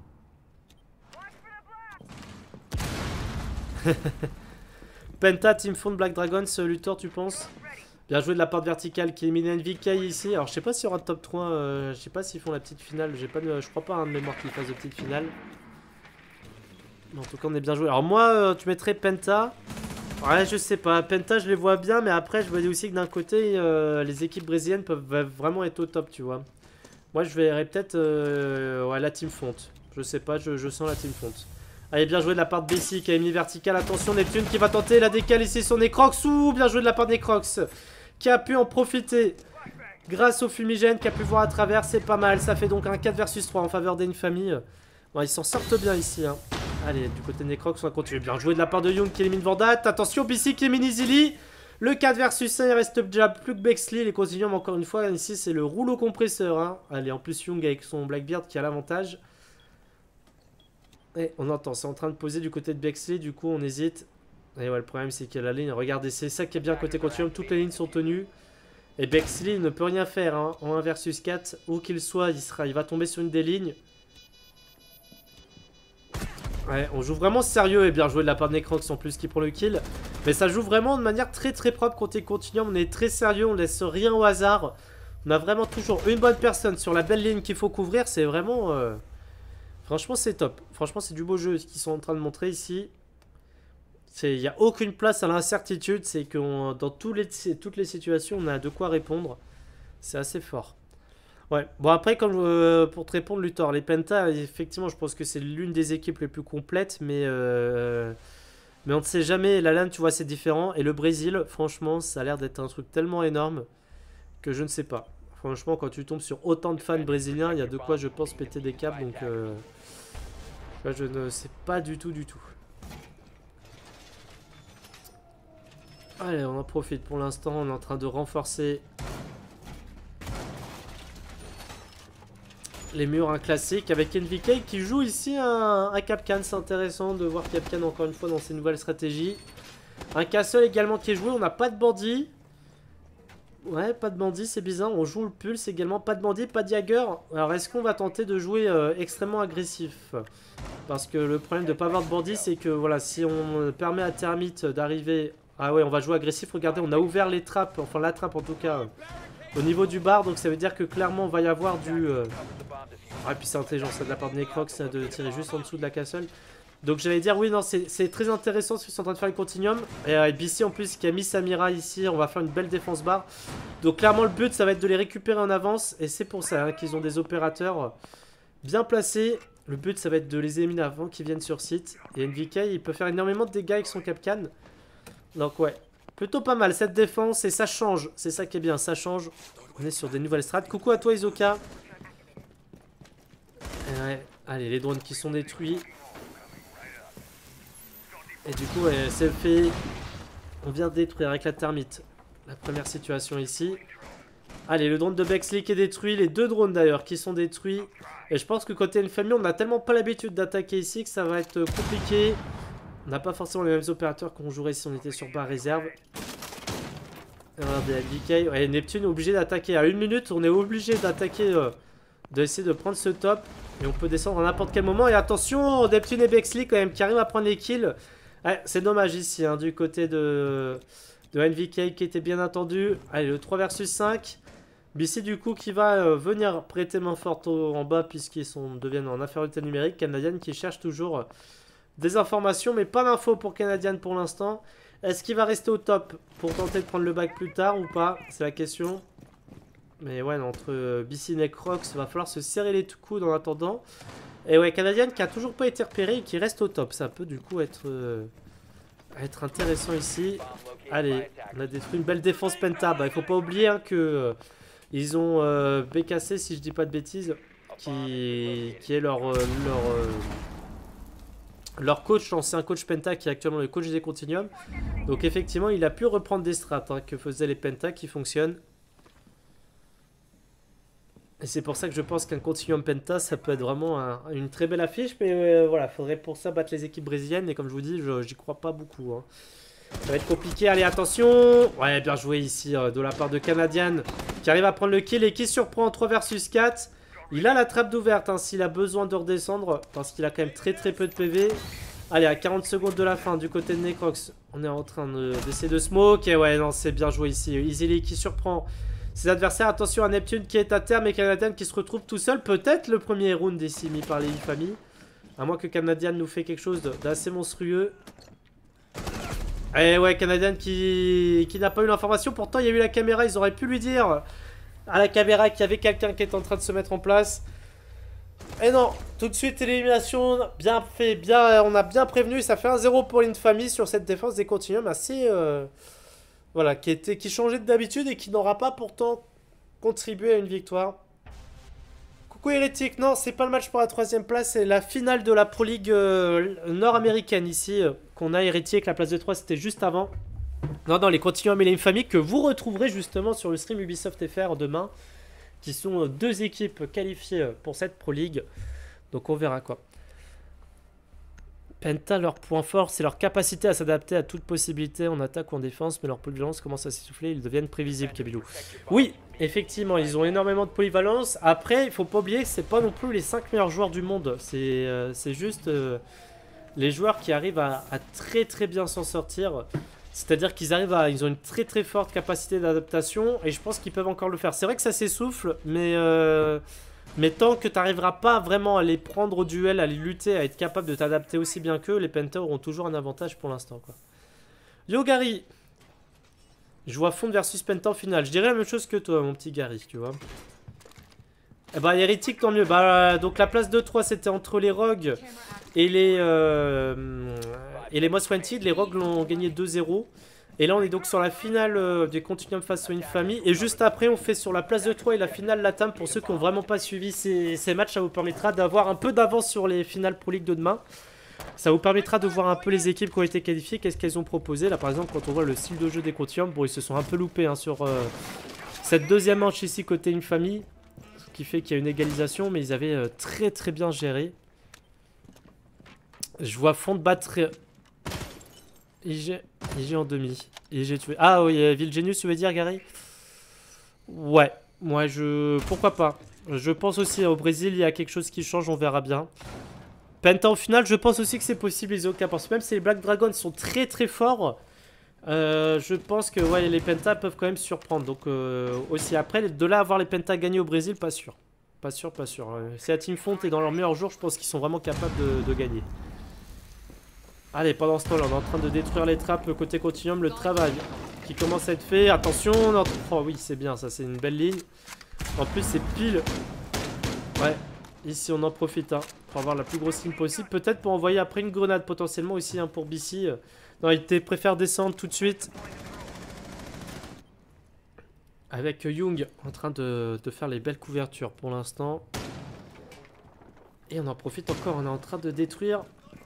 League. Penta, Team Fond, Black Dragons, Luthor, tu penses? Bien joué de la part verticale qui élimine N V K ici. Alors je sais pas s'il y aura top trois, euh, je sais pas s'ils font la petite finale. J'ai pas de, je crois pas hein, de mémoire qu'ils fassent de petite finale. Mais en tout cas on est bien joué. Alors moi euh, tu mettrais Penta. Ouais je sais pas, Penta je les vois bien. Mais après je me dis aussi que d'un côté euh, les équipes brésiliennes peuvent vraiment être au top tu vois. Moi je verrais peut-être euh, ouais, la Team Font. Je sais pas, je, je sens la Team Font. Allez, bien joué de la part de Bessie qui a mis vertical. Attention, Neptune qui va tenter la décale ici sur Necrox. Ouh, bien joué de la part de Necrox qui a pu en profiter grâce au fumigène, qui a pu voir à travers. C'est pas mal. Ça fait donc un quatre versus trois en faveur d'Infamy. Bon, ils s'en sortent bien ici. Hein. Allez, du côté de Necrox, on va continuer. Bien joué de la part de Young qui élimine Vandat. Attention, Bessie qui élimine Easily. Le quatre versus un, il reste déjà plus que Bexley. Les continuums, encore une fois, ici, c'est le rouleau compresseur. Hein. Allez, en plus, Young avec son Blackbeard qui a l'avantage. Et on entend, c'est en train de poser du côté de Bexley, du coup on hésite. Et ouais, le problème c'est qu'il y a la ligne, regardez, c'est ça qui est bien côté continuum, toutes les lignes sont tenues. Et Bexley ne peut rien faire hein, en un versus quatre, où qu'il soit, il, sera, il va tomber sur une des lignes. Ouais, on joue vraiment sérieux et bien joué de la part de Necrox en plus qui prend le kill. Mais ça joue vraiment de manière très très propre côté continuum, on est très sérieux, on laisse rien au hasard. On a vraiment toujours une bonne personne sur la belle ligne qu'il faut couvrir, c'est vraiment... Euh... Franchement, c'est top. Franchement, c'est du beau jeu ce qu'ils sont en train de montrer ici. Il n'y a aucune place à l'incertitude. C'est que dans tous les, toutes les situations, on a de quoi répondre. C'est assez fort. Ouais. Bon, après, comme, euh, pour te répondre, Luthor, les Penta, effectivement, je pense que c'est l'une des équipes les plus complètes. Mais, euh, mais on ne sait jamais. La LAN, tu vois, c'est différent. Et le Brésil, franchement, ça a l'air d'être un truc tellement énorme que je ne sais pas. Franchement, quand tu tombes sur autant de fans brésiliens, il y a de quoi, je pense, péter des câbles. Donc, euh, là, je ne sais pas du tout, du tout. Allez, on en profite pour l'instant. On est en train de renforcer les murs, un classique avec N V K qui joue ici un, un Capcan. C'est intéressant de voir Capcan encore une fois dans ses nouvelles stratégies. Un Castle également qui est joué. On n'a pas de bandit. Ouais, pas de bandit, c'est bizarre. On joue le Pulse également. Pas de bandit, pas de Jagger. Alors, est-ce qu'on va tenter de jouer euh, extrêmement agressif? Parce que le problème de ne pas avoir de bandit, c'est que voilà, si on permet à Thermite d'arriver... Ah ouais, on va jouer agressif. Regardez, on a ouvert les trappes, enfin la trappe en tout cas, euh, au niveau du bar. Donc ça veut dire que clairement, on va y avoir du... Euh... Ah, et puis c'est intelligent, ça de la part de Necrox, de tirer juste en dessous de la castle. Donc j'allais dire, oui, non, c'est très intéressant ce qu'ils sont en train de faire le Continuum. Et euh, B C en plus qui a mis Samira ici, on va faire une belle défense barre. Donc clairement le but ça va être de les récupérer en avance. Et c'est pour ça hein, qu'ils ont des opérateurs bien placés. Le but ça va être de les éliminer avant qu'ils viennent sur site. Et N V K il peut faire énormément de dégâts avec son Capcan. Donc ouais, plutôt pas mal cette défense et ça change. C'est ça qui est bien, ça change. On est sur des nouvelles strats. Coucou à toi Isoka. Et ouais, allez les drones qui sont détruits. Et du coup, ouais, c'est fait. On vient de détruire avec la termite la première situation ici. Allez, le drone de Bexley qui est détruit. Les deux drones d'ailleurs qui sont détruits. Et je pense que côté une famille, on n'a tellement pas l'habitude d'attaquer ici que ça va être compliqué. On n'a pas forcément les mêmes opérateurs qu'on jouerait si on était sur barre réserve. Regardez, V K. Ouais, Neptune est obligé d'attaquer. À une minute, on est obligé d'attaquer, euh, d'essayer de prendre ce top. Et on peut descendre à n'importe quel moment. Et attention, Neptune et Bexley quand même qui arrivent à prendre les kills. Ouais, c'est dommage ici, hein, du côté de, de N V K qui était bien attendu. Allez, le trois versus cinq. B C du coup qui va euh, venir prêter main forte au, en bas puisqu'ils deviennent en infériorité numérique. Canadian qui cherche toujours euh, des informations mais pas d'infos pour Canadian pour l'instant. Est-ce qu'il va rester au top pour tenter de prendre le back plus tard ou pas? C'est la question. Mais ouais, entre euh, B C et Necrox, il va falloir se serrer les coudes en attendant. Et ouais, Canadian qui a toujours pas été repéré et qui reste au top. Ça peut du coup être, euh, être intéressant ici. Allez, on a détruit une belle défense Penta. Bah, il faut pas oublier hein, que euh, ils ont euh, B K C, si je dis pas de bêtises, qui, qui est leur, euh, leur, euh, leur coach, l'ancien coach Penta qui est actuellement le coach des Continuum. Donc effectivement, il a pu reprendre des strats hein, que faisaient les Penta qui fonctionnent. Et c'est pour ça que je pense qu'un Continuum Penta, ça peut être vraiment un, une très belle affiche. Mais euh, voilà, il faudrait pour ça battre les équipes brésiliennes. Et comme je vous dis, j'y crois pas beaucoup. Hein. Ça va être compliqué. Allez, attention. Ouais, bien joué ici euh, de la part de Canadian. Qui arrive à prendre le kill et qui surprend en trois versus quatre. Il a la trappe d'ouverte hein, s'il a besoin de redescendre. Parce qu'il a quand même très très peu de P V. Allez, à quarante secondes de la fin du côté de Necrox. On est en train d'essayer de, de smoke. Et ouais, non, c'est bien joué ici. Easily qui surprend ses adversaires. Attention à Neptune qui est à terre, mais Canadian qui se retrouve tout seul. Peut-être le premier round ici mis par les familles. À moins que Canadian nous fait quelque chose d'assez monstrueux. Et ouais, Canadian qui, qui n'a pas eu l'information. Pourtant, il y a eu la caméra. Ils auraient pu lui dire à la caméra qu'il y avait quelqu'un qui est en train de se mettre en place. Et non, tout de suite élimination. Bien fait, bien, on a bien prévenu. Ça fait un zéro pour l'Infamie sur cette défense des Continuum assez... Euh... Voilà, qui, était, qui changeait d'habitude et qui n'aura pas pourtant contribué à une victoire. Coucou Hérétique, non, c'est pas le match pour la troisième place, c'est la finale de la Pro League euh, nord-américaine ici, euh, qu'on a Hérétique, la place de trois, c'était juste avant. Non, non, les Continuum et les Infamie que vous retrouverez justement sur le stream Ubisoft F R demain, qui sont euh, deux équipes qualifiées pour cette Pro League. Donc on verra quoi. Penta, leur point fort, c'est leur capacité à s'adapter à toute possibilité en attaque ou en défense, mais leur polyvalence commence à s'essouffler, ils deviennent prévisibles, Kabilou. Oui, effectivement, ils ont énormément de polyvalence. Après, il faut pas oublier que c'est pas non plus les cinq meilleurs joueurs du monde. C'est euh, juste euh, les joueurs qui arrivent à, à très très bien s'en sortir. C'est-à-dire qu'ils arrivent à, ils ont une très très forte capacité d'adaptation et je pense qu'ils peuvent encore le faire. C'est vrai que ça s'essouffle, mais... Euh, Mais tant que tu n'arriveras pas vraiment à les prendre au duel, à les lutter, à être capable de t'adapter aussi bien qu'eux, les Penta auront toujours un avantage pour l'instant. Yo Gary, je vois Fond versus Penta en finale. Je dirais la même chose que toi, mon petit Gary, tu vois. Eh bah, Hérétique, tant mieux. Bah, donc la place deux trois, c'était entre les Rogues et les, euh, et les Most Wanted. Les Rogues l'ont gagné deux zéro. Et là, on est donc sur la finale euh, du Continuum face aux Infamie. Et juste après, on fait sur la place de trois et la finale Latam. Pour ceux qui n'ont vraiment pas suivi ces, ces matchs, ça vous permettra d'avoir un peu d'avance sur les finales Pro League de demain. Ça vous permettra de voir un peu les équipes qui ont été qualifiées, qu'est-ce qu'elles ont proposé. Là, par exemple, quand on voit le style de jeu des Continuum, bon, ils se sont un peu loupés hein, sur euh, cette deuxième manche ici côté Infamie. Ce qui fait qu'il y a une égalisation, mais ils avaient euh, très très bien géré. Je vois Fond battre... I G, I G en demi. I G tué. Ah oui, Vilgenius, tu veux dire, Gary? Ouais, moi je... Pourquoi pas? Je pense aussi au Brésil, il y a quelque chose qui change, on verra bien. Penta en finale, je pense aussi que c'est possible, les Oka. Parce que même si les Black Dragons sont très très forts, euh, je pense que ouais, les Penta peuvent quand même surprendre. Donc euh, aussi après, de là avoir les Penta gagnés au Brésil, pas sûr. Pas sûr, pas sûr. Si la Team Font est dans leur meilleur jour, je pense qu'ils sont vraiment capables de, de gagner. Allez, pendant ce temps là, on est en train de détruire les trappes côté Continuum, le travail qui commence à être fait. Attention, notre... oh oui, c'est bien, ça c'est une belle ligne. En plus, c'est pile. Ouais, ici on en profite hein, pour avoir la plus grosse ligne possible. Peut-être pour envoyer après une grenade potentiellement aussi hein, pour B C. Non, il préfère descendre tout de suite. Avec Young en train de, de faire les belles couvertures pour l'instant. Et on en profite encore, on est en train de détruire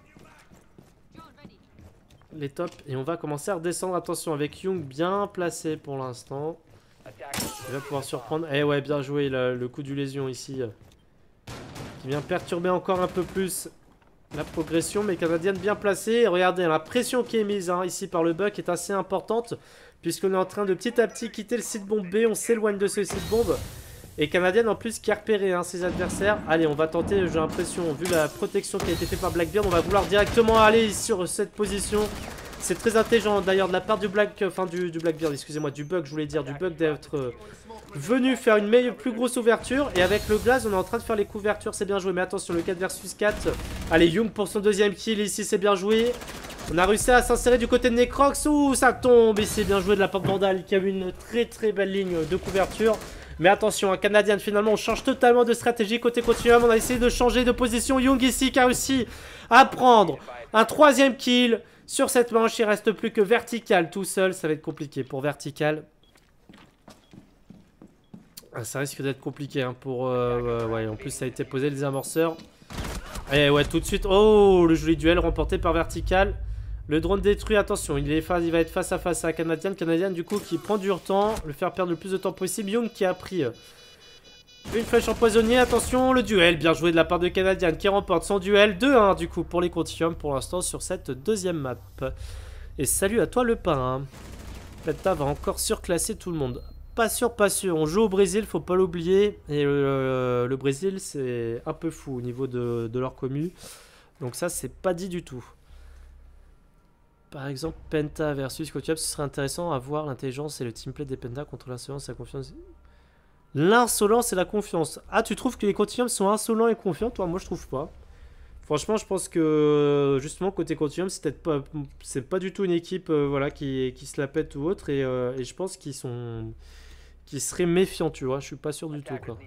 les tops. Et on va commencer à redescendre, attention, avec Young bien placé pour l'instant. Il va pouvoir surprendre. Eh ouais, bien joué le, le coup du lésion ici. Qui vient perturber encore un peu plus la progression. Mais Canadienne bien placée. Et regardez, la pression qui est mise hein, ici par le Buck est assez importante. Puisqu'on est en train de petit à petit quitter le site bombe B. On s'éloigne de ce site bombe. Et Canadienne en plus qui a repéré hein, ses adversaires. Allez, on va tenter, j'ai l'impression, vu la protection qui a été faite par Blackbeard, on va vouloir directement aller sur cette position. C'est très intelligent d'ailleurs de la part du Black, enfin du, du Blackbeard, excusez-moi, du Bug, je voulais dire, du Bug d'être euh, venu faire une meilleure, plus grosse ouverture. Et avec le Glaze, on est en train de faire les couvertures, c'est bien joué. Mais attention, le quatre versus quatre. Allez, Young pour son deuxième kill ici, c'est bien joué. On a réussi à s'insérer du côté de Necrox. Ouh, ça tombe. Et c'est bien joué de la part de Vandal qui a eu une très très belle ligne de couverture. Mais attention, un Canadien, finalement, on change totalement de stratégie côté Continuum. On a essayé de changer de position. Young ici qui a réussi à prendre un troisième kill sur cette manche. Il reste plus que Vertical tout seul. Ça va être compliqué pour Vertical. Ah, ça risque d'être compliqué hein, pour... Euh, euh, ouais, en plus, ça a été posé les amorceurs. Et ouais, tout de suite. Oh, le joli duel remporté par Vertical. Le drone détruit, attention, il, est face, il va être face à face à un Canadien. Canadien du coup qui prend du temps, le faire perdre le plus de temps possible. Young qui a pris une flèche empoisonnée, attention, le duel, bien joué de la part de Canadien qui remporte son duel. deux un du coup pour les Continuum pour l'instant sur cette deuxième map. Et salut à toi le pain. Penta va encore surclasser tout le monde. Pas sûr, pas sûr, on joue au Brésil, faut pas l'oublier. Et le, le Brésil c'est un peu fou au niveau de, de leur commu. Donc ça c'est pas dit du tout. Par exemple, Penta versus Continuum, ce serait intéressant à voir l'intelligence et le teamplay des Penta contre l'insolence et la confiance. L'insolence et la confiance. Ah, tu trouves que les Continuum sont insolents et confiants? Toi, moi, je trouve pas. Franchement, je pense que, justement, côté Continuum, c'est peut-être pas, c'est pas du tout une équipe euh, voilà, qui, qui se la pète ou autre. Et, euh, et je pense qu'ils sont... qu'ils seraient méfiants, tu vois. Je suis pas sûr du tout, quoi.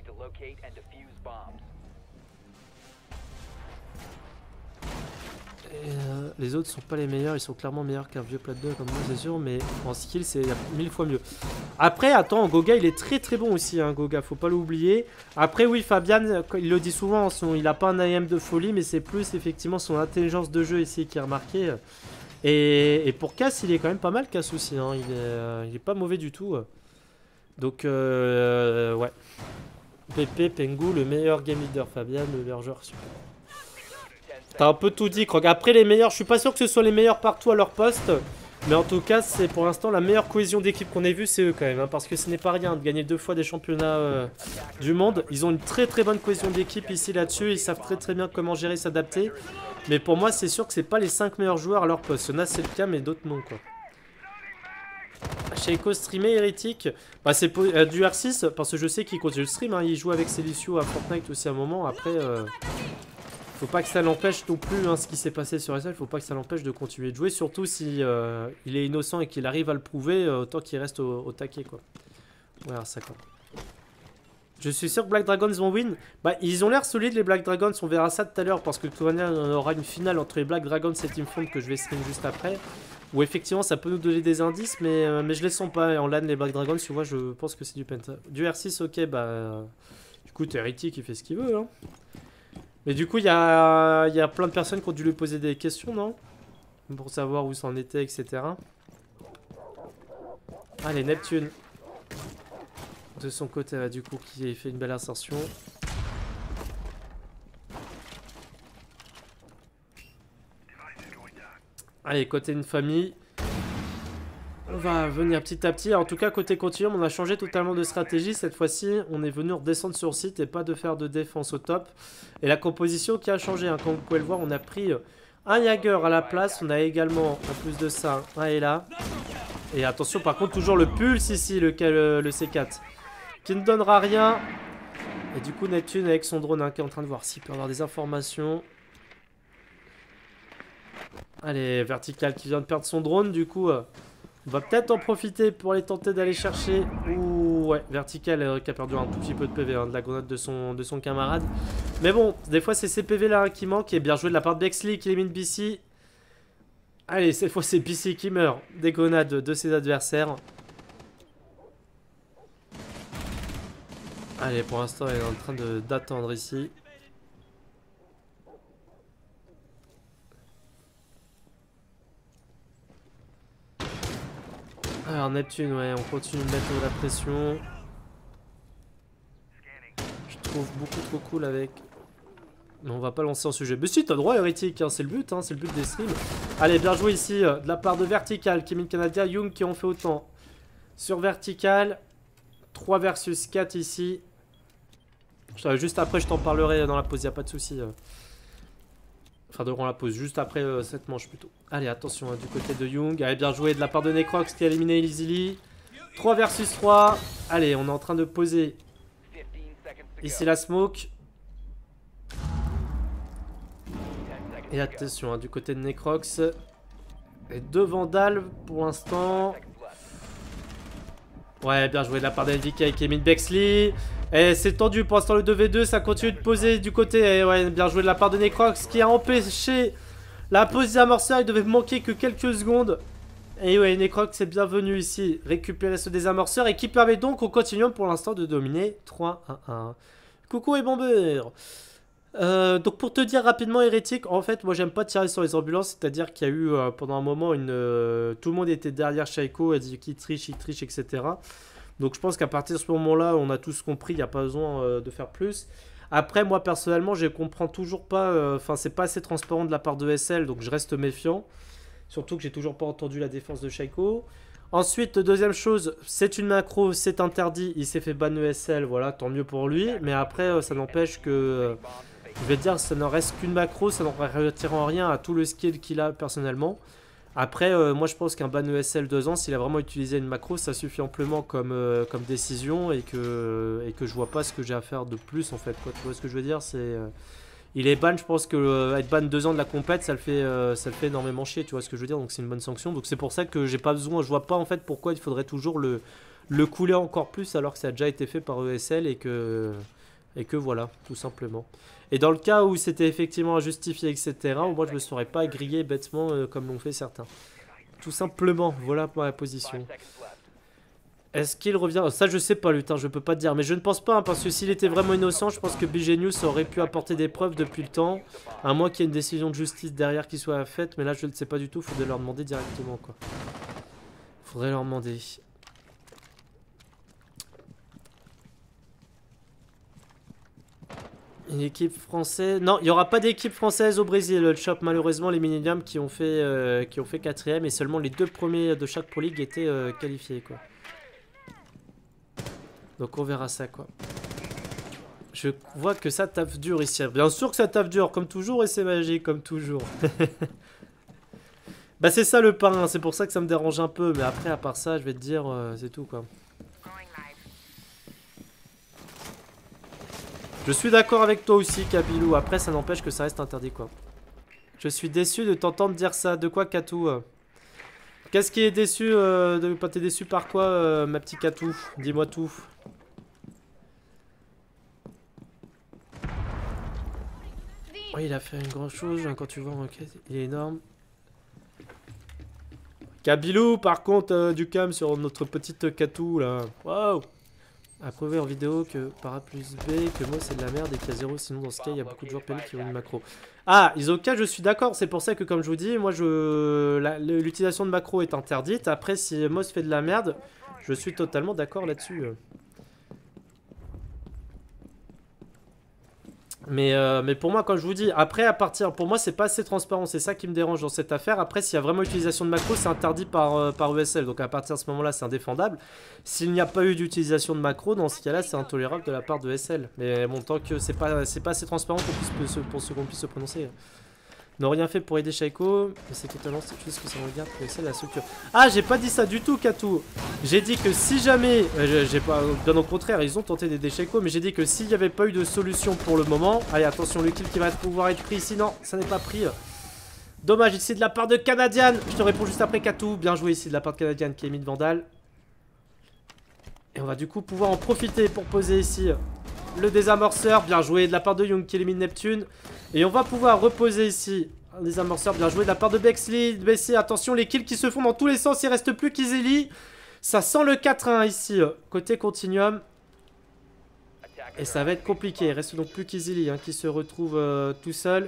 Et euh, les autres sont pas les meilleurs, ils sont clairement meilleurs qu'un vieux plat deux comme moi c'est sûr, mais en skill c'est mille fois mieux. Après attends, Goga il est très très bon aussi hein, Goga, faut pas l'oublier. Après oui Fabian, il le dit souvent, son, il a pas un A M de folie mais c'est plus effectivement son intelligence de jeu ici qui est remarquée. Et, et pour Cass il est quand même pas mal Cass aussi, hein. il, est, euh, il est pas mauvais du tout. Donc euh, ouais. Pépé, Pengu, le meilleur game leader, Fabian, le meilleur joueur super. T'as un peu tout dit, Krog. Après, les meilleurs, je suis pas sûr que ce soit les meilleurs partout à leur poste. Mais en tout cas, c'est pour l'instant la meilleure cohésion d'équipe qu'on ait vue, c'est eux quand même. Hein, parce que ce n'est pas rien de gagner deux fois des championnats euh, du monde. Ils ont une très très bonne cohésion d'équipe ici là-dessus. Ils savent très très bien comment gérer, s'adapter. Mais pour moi, c'est sûr que c'est pas les cinq meilleurs joueurs à leur poste. Il y en a, c'est le cas, mais d'autres non, quoi. Sheiko streamer hérétique, bah, c'est euh, du R six parce que je sais qu'il continue le stream. Hein, il joue avec Celicio à Fortnite aussi à un moment. Après. Euh... Faut pas que ça l'empêche non plus, hein, ce qui s'est passé sur S L, faut pas que ça l'empêche de continuer de jouer, surtout si euh, il est innocent et qu'il arrive à le prouver, euh, autant qu'il reste au, au taquet quoi. Voilà, ça quoi. Je suis sûr que Black Dragons vont win. Bah, ils ont l'air solides les Black Dragons, on verra ça tout à l'heure parce que tout à l'heure on aura une finale entre les Black Dragons et Team Front que je vais stream juste après. Où effectivement ça peut nous donner des indices, mais, euh, mais je les sens pas en LAN les Black Dragons, tu vois, je pense que c'est du penta. Du R six, ok, bah. Euh, du coup, Heretic il fait ce qu'il veut, hein. Mais du coup, il y a, y a plein de personnes qui ont dû lui poser des questions, non? Pour savoir où c'en était, et cetera. Allez, Neptune. De son côté, là, du coup, qui a fait une belle insertion. Allez, côté une famille. On va venir petit à petit. En tout cas, côté Continuum, on a changé totalement de stratégie. Cette fois-ci, on est venu redescendre sur site et pas de faire de défense au top. Et la composition qui a changé, hein. Comme vous pouvez le voir, on a pris un Jagger à la place. On a également, en plus de ça, un Ela. Et attention, par contre, toujours le Pulse ici, le, le, le C quatre. Qui ne donnera rien. Et du coup, Neptune avec son drone hein, qui est en train de voir s'il peut avoir des informations. Allez, Vertical qui vient de perdre son drone, du coup, euh, on va peut-être en profiter pour aller tenter d'aller chercher. Ouh, ouais, Vertical euh, qui a perdu un tout petit peu de P V, hein, de la grenade de son, de son camarade. Mais bon, des fois c'est ces P V là hein, qui manquent, et bien joué de la part de Bexley qui élimine B C. Allez, cette fois c'est B C qui meurt des grenades de ses adversaires. Allez, pour l'instant, elle est en train d'attendre ici. Alors, Neptune, ouais, on continue de mettre de la pression. Je trouve beaucoup trop cool avec. Mais on va pas lancer en sujet. Mais si, t'as droit, hérétique, hein, c'est le but, hein, c'est le but des streams. Allez, bien joué ici, euh, de la part de Vertical, Kimi Canada, Young qui ont fait autant. Sur Vertical, trois versus quatre ici. Juste après, je t'en parlerai dans la pause, y a pas de souci. Enfin, durant la pause, juste après euh, cette manche plutôt. Allez, attention, hein, du côté de Young. Allez, bien joué de la part de Necrox qui a éliminé Easily. trois versus trois. Allez, on est en train de poser ici la smoke. Et attention, hein, du côté de Necrox. Et deux Vandales pour l'instant. Ouais, bien joué de la part d'N V K qui élimine Bexley. Et c'est tendu pour l'instant le deux v deux, ça continue de poser du côté. Et ouais, bien joué de la part de Necrox qui a empêché la pose des amorceurs. Il devait manquer que quelques secondes. Et ouais, Necrox est bienvenu ici récupérer ce désamorceur et qui permet donc au Continuum pour l'instant de dominer trois à un. Coucou et Bomber. Euh, donc pour te dire rapidement, hérétique, en fait moi j'aime pas tirer sur les ambulances, c'est à dire qu'il y a eu euh, pendant un moment une euh, tout le monde était derrière Shaiko, elle dit qu'il triche, il triche, etc. Donc je pense qu'à partir de ce moment là on a tous compris, il n'y a pas besoin euh, de faire plus. Après moi personnellement je comprends toujours pas, enfin euh, c'est pas assez transparent de la part de S L, donc je reste méfiant, surtout que j'ai toujours pas entendu la défense de Shaiko. Ensuite, deuxième chose, c'est une macro, c'est interdit, il s'est fait ban E S L, voilà, tant mieux pour lui, mais après euh, ça n'empêche que euh, je vais te dire, ça n'en reste qu'une macro, ça n'en retire en rien à tout le skill qu'il a personnellement. Après, euh, moi je pense qu'un ban E S L deux ans, s'il a vraiment utilisé une macro, ça suffit amplement comme, euh, comme décision et que, et que je vois pas ce que j'ai à faire de plus en fait. Quoi. Tu vois ce que je veux dire, c'est euh, il est ban, je pense que euh, être ban deux ans de la compète, ça le fait, euh, ça le fait énormément chier, tu vois ce que je veux dire, donc c'est une bonne sanction. Donc c'est pour ça que j'ai pas besoin, je vois pas en fait pourquoi il faudrait toujours le, le couler encore plus alors que ça a déjà été fait par E S L et que, et que voilà, tout simplement. Et dans le cas où c'était effectivement injustifié, et cetera, au moins je me serais pas grillé bêtement euh, comme l'ont fait certains. Tout simplement, voilà ma position. Est-ce qu'il revient? Ça je sais pas lutin, je peux pas te dire. Mais je ne pense pas, hein, parce que s'il était vraiment innocent, je pense que Bigenius aurait pu apporter des preuves depuis le temps. À moins qu'il y ait une décision de justice derrière qui soit faite. Mais là je ne sais pas du tout, faudrait leur demander directement quoi. Faudrait leur demander. Une équipe française... Non, il n'y aura pas d'équipe française au Brésil. Le shop, malheureusement, les Millennium qui ont fait euh, qui ont fait quatrième et seulement les deux premiers de chaque Pro League étaient euh, qualifiés, quoi. Donc on verra ça, quoi. Je vois que ça taffe dur ici. Bien sûr que ça taffe dur, comme toujours, et c'est magique, comme toujours. Bah c'est ça le pain, hein. C'est pour ça que ça me dérange un peu. Mais après, à part ça, je vais te dire, euh, c'est tout, quoi. Je suis d'accord avec toi aussi, Kabilou. Après, ça n'empêche que ça reste interdit, quoi. Je suis déçu de t'entendre dire ça. De quoi, Katou? Qu'est-ce qui est déçu euh, de... T'es déçu par quoi, euh, ma petite Katou? Dis-moi tout. Oui, il a fait une grande chose. Quand tu vois, ok, il est énorme. Kabilou, par contre, euh, du cam sur notre petite Katou, là. Waouh! A prouvé en vidéo que para plus B, que moi c'est de la merde et qu'il y a zéro, sinon dans ce cas il y a beaucoup de joueurs P L qui ont une macro. Ah, Isoka, je suis d'accord, c'est pour ça que comme je vous dis, moi je l'utilisation de macro est interdite. Après, si Moss fait de la merde, je suis totalement d'accord là-dessus. Mais, euh, mais pour moi, quand je vous dis, après à partir, pour moi c'est pas assez transparent, c'est ça qui me dérange dans cette affaire. Après, s'il y a vraiment utilisation de macro, c'est interdit par, euh, par E S L, donc à partir de ce moment-là, c'est indéfendable. S'il n'y a pas eu d'utilisation de macro, dans ce cas-là, c'est intolérable de la part de E S L. Mais bon, tant que c'est pas, c'est pas assez transparent qu'on puisse, pour ce qu'on puisse se prononcer. N'ont rien fait pour aider Shaiko, mais c'est totalement juste que ça regarde pour essayer la structure. Ah, j'ai pas dit ça du tout, Katou. J'ai dit que si jamais, euh, j'ai pas, bien au contraire, ils ont tenté d'aider Shaiko, mais j'ai dit que s'il n'y avait pas eu de solution pour le moment, allez attention, le kill qui va pouvoir être pris ici, non, ça n'est pas pris. Dommage ici de la part de Canadian. Je te réponds juste après Katou. Bien joué ici de la part de Canadian qui a mis de Vandal. Et on va du coup pouvoir en profiter pour poser ici le désamorceur. Bien joué de la part de Young qui élimine Neptune. Et on va pouvoir reposer ici un désamorceur. Bien joué de la part de Bexley. B C, attention les kills qui se font dans tous les sens. Il reste plus qu'Easily. Ça sent le quatre un ici côté Continuum. Et ça va être compliqué. Il reste donc plus qu'Easily hein, qui se retrouve euh, tout seul.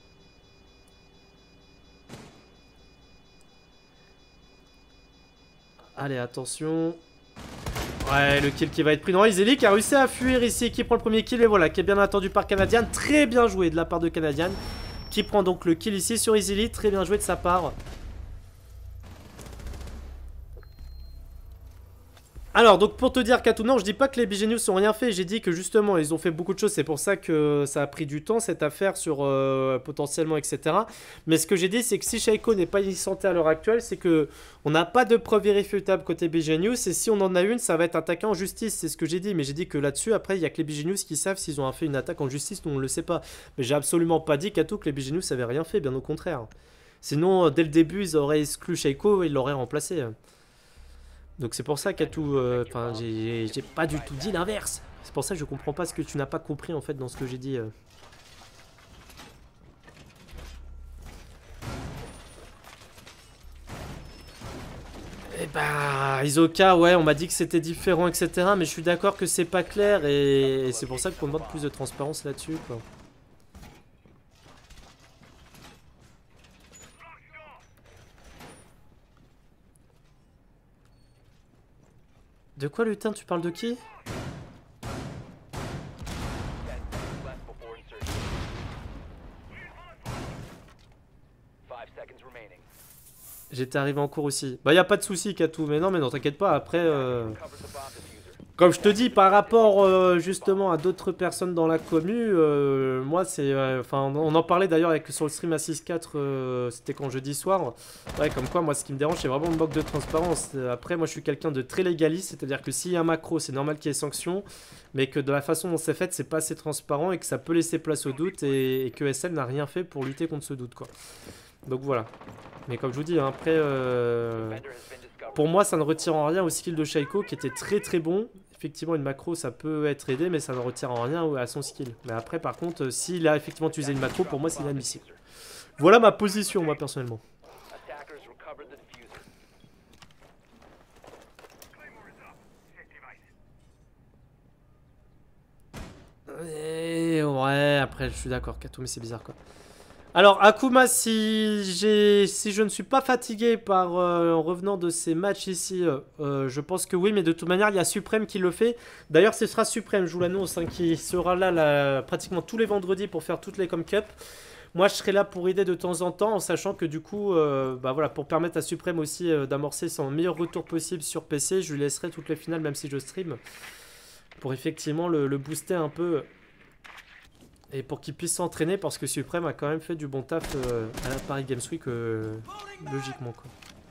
Allez, attention. Ouais, le kill qui va être pris. Non, Easily qui a réussi à fuir ici. Qui prend le premier kill et voilà, qui est bien attendu par Canadian. Très bien joué de la part de Canadian. Qui prend donc le kill ici sur Easily. Très bien joué de sa part. Alors, donc pour te dire Katou, non, je dis pas que les B G News n'ont rien fait, j'ai dit que justement ils ont fait beaucoup de choses, c'est pour ça que ça a pris du temps cette affaire sur euh, potentiellement et cetera. Mais ce que j'ai dit c'est que si Shaiko n'est pas innocenté à l'heure actuelle, c'est que on n'a pas de preuve irréfutable côté B G News et si on en a une, ça va être attaqué en justice, c'est ce que j'ai dit. Mais j'ai dit que là-dessus, après il n'y a que les B G News qui savent s'ils ont fait une attaque en justice, nous on ne le sait pas. Mais j'ai absolument pas dit Katou que les B G News n'avaient rien fait, bien au contraire. Sinon, dès le début, ils auraient exclu Shaiko et ils l'auraient remplacé. Donc c'est pour ça Katou, enfin euh, j'ai pas du tout dit l'inverse. C'est pour ça que je comprends pas ce que tu n'as pas compris en fait dans ce que j'ai dit. Euh. Et bah Isoka, ouais on m'a dit que c'était différent et cetera. Mais je suis d'accord que c'est pas clair et, et c'est pour ça qu'on demande plus de transparence là-dessus quoi. De quoi lutin, tu parles de qui? J'étais arrivé en cours aussi. Bah y a pas de souci Katou, mais non mais non t'inquiète pas, après... Euh... Comme je te dis, par rapport euh, justement à d'autres personnes dans la commu, euh, moi c'est... Enfin euh, on en parlait d'ailleurs avec sur le stream à six quatre, euh, c'était quand jeudi soir. Ouais comme quoi moi ce qui me dérange c'est vraiment le manque de transparence. Après moi je suis quelqu'un de très légaliste, c'est-à-dire que s'il y a un macro c'est normal qu'il y ait sanction. Mais que de la façon dont c'est fait c'est pas assez transparent et que ça peut laisser place au doute et, et que S L n'a rien fait pour lutter contre ce doute quoi. Donc voilà. Mais comme je vous dis, hein, après... Euh... Pour moi, ça ne retire en rien au skill de Shaiko qui était très très bon. Effectivement, une macro, ça peut être aidé, mais ça ne retire en rien à son skill. Mais après, par contre, s'il a effectivement utilisé une macro, pour moi, c'est inadmissible. Voilà ma position, moi, personnellement. Et ouais, après, je suis d'accord, Katou, mais c'est bizarre, quoi. Alors Akuma, si, si je ne suis pas fatigué par euh, en revenant de ces matchs ici, euh, je pense que oui, mais de toute manière il y a Suprême qui le fait. D'ailleurs ce sera Suprême, je vous l'annonce, hein, qui sera là, là pratiquement tous les vendredis pour faire toutes les Com Cup. Moi je serai là pour aider de temps en temps en sachant que du coup, euh, bah voilà, pour permettre à Suprême aussi euh, d'amorcer son meilleur retour possible sur P C, je lui laisserai toutes les finales même si je stream. Pour effectivement le, le booster un peu... Et pour qu'il puisse s'entraîner parce que Suprême a quand même fait du bon taf euh, à la Paris Games Week, euh, logiquement quoi.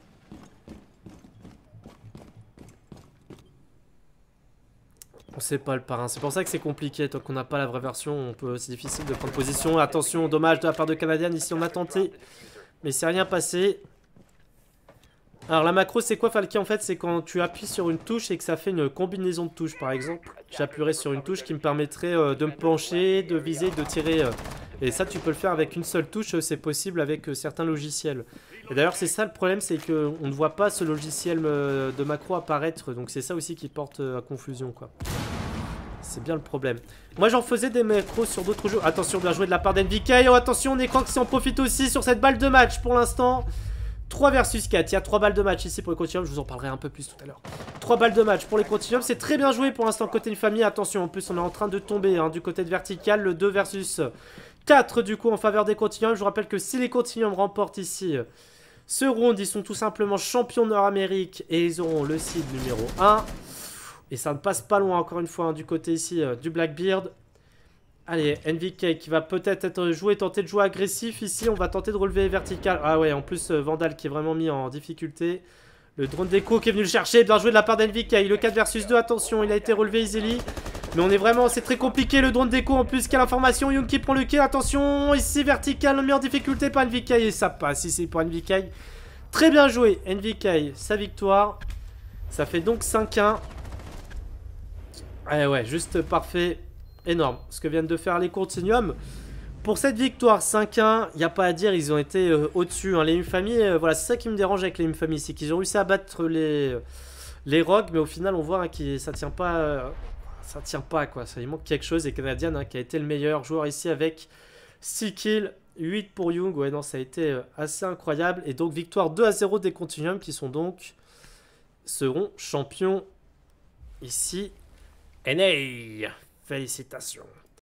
On sait pas le parrain, c'est pour ça que c'est compliqué, tant qu'on n'a pas la vraie version, c'est difficile de prendre position. Attention, dommage de la part de Canadian, ici on a tenté, mais c'est rien passé. Alors la macro c'est quoi Falky en fait? C'est quand tu appuies sur une touche et que ça fait une combinaison de touches par exemple. J'appuierai sur une touche qui me permettrait euh, de me pencher, de viser, de tirer. Euh, et ça tu peux le faire avec une seule touche, c'est possible avec euh, certains logiciels. Et d'ailleurs c'est ça le problème, c'est qu'on ne voit pas ce logiciel euh, de macro apparaître. Donc c'est ça aussi qui porte euh, à confusion quoi. C'est bien le problème. Moi j'en faisais des macros sur d'autres jeux. Attention, bien joué de la part d'N V K. Oh attention, on est écran qui s'en profite aussi sur cette balle de match pour l'instant. trois versus quatre, il y a trois balles de match ici pour les Continuum, je vous en parlerai un peu plus tout à l'heure. trois balles de match pour les Continuum, c'est très bien joué pour l'instant côté une famille. Attention, en plus on est en train de tomber hein, du côté de vertical, le deux versus quatre du coup en faveur des Continuum. Je vous rappelle que si les Continuum remportent ici ce round, ils sont tout simplement champions Nord-Amérique et ils auront le seed numéro un. Et ça ne passe pas loin encore une fois hein, du côté ici euh, du Blackbeard. Allez, N V K qui va peut-être être joué, tenter de jouer agressif ici. On va tenter de relever vertical. Ah ouais, en plus euh, Vandal qui est vraiment mis en difficulté. Le drone d'écho qui est venu le chercher. Bien joué de la part d'N V K. Le quatre versus deux, attention, il a été relevé easily. Mais on est vraiment, c'est très compliqué, le drone déco en plus, quelle information, Young qui prend le kill, attention, ici vertical, meilleure difficulté par N V K et ça passe ici pour N V K. Très bien joué, N V K, sa victoire, ça fait donc cinq un. Eh ouais, juste parfait, énorme, ce que viennent de faire les Continuum. Pour cette victoire cinq un, il n'y a pas à dire, ils ont été euh, au-dessus, hein. Les Infamy, euh, voilà, c'est ça qui me dérange avec les Infamy, c'est qu'ils ont réussi à battre les, les Rogues, mais au final on voit hein, que ça tient pas... Euh, ça tient pas quoi, ça il manque quelque chose. Et Canadian hein, qui a été le meilleur joueur ici avec six kills, huit pour Young. Ouais non ça a été euh, assez incroyable. Et donc victoire deux à zéro des Continuum qui sont donc seront champions ici N A. Félicitations.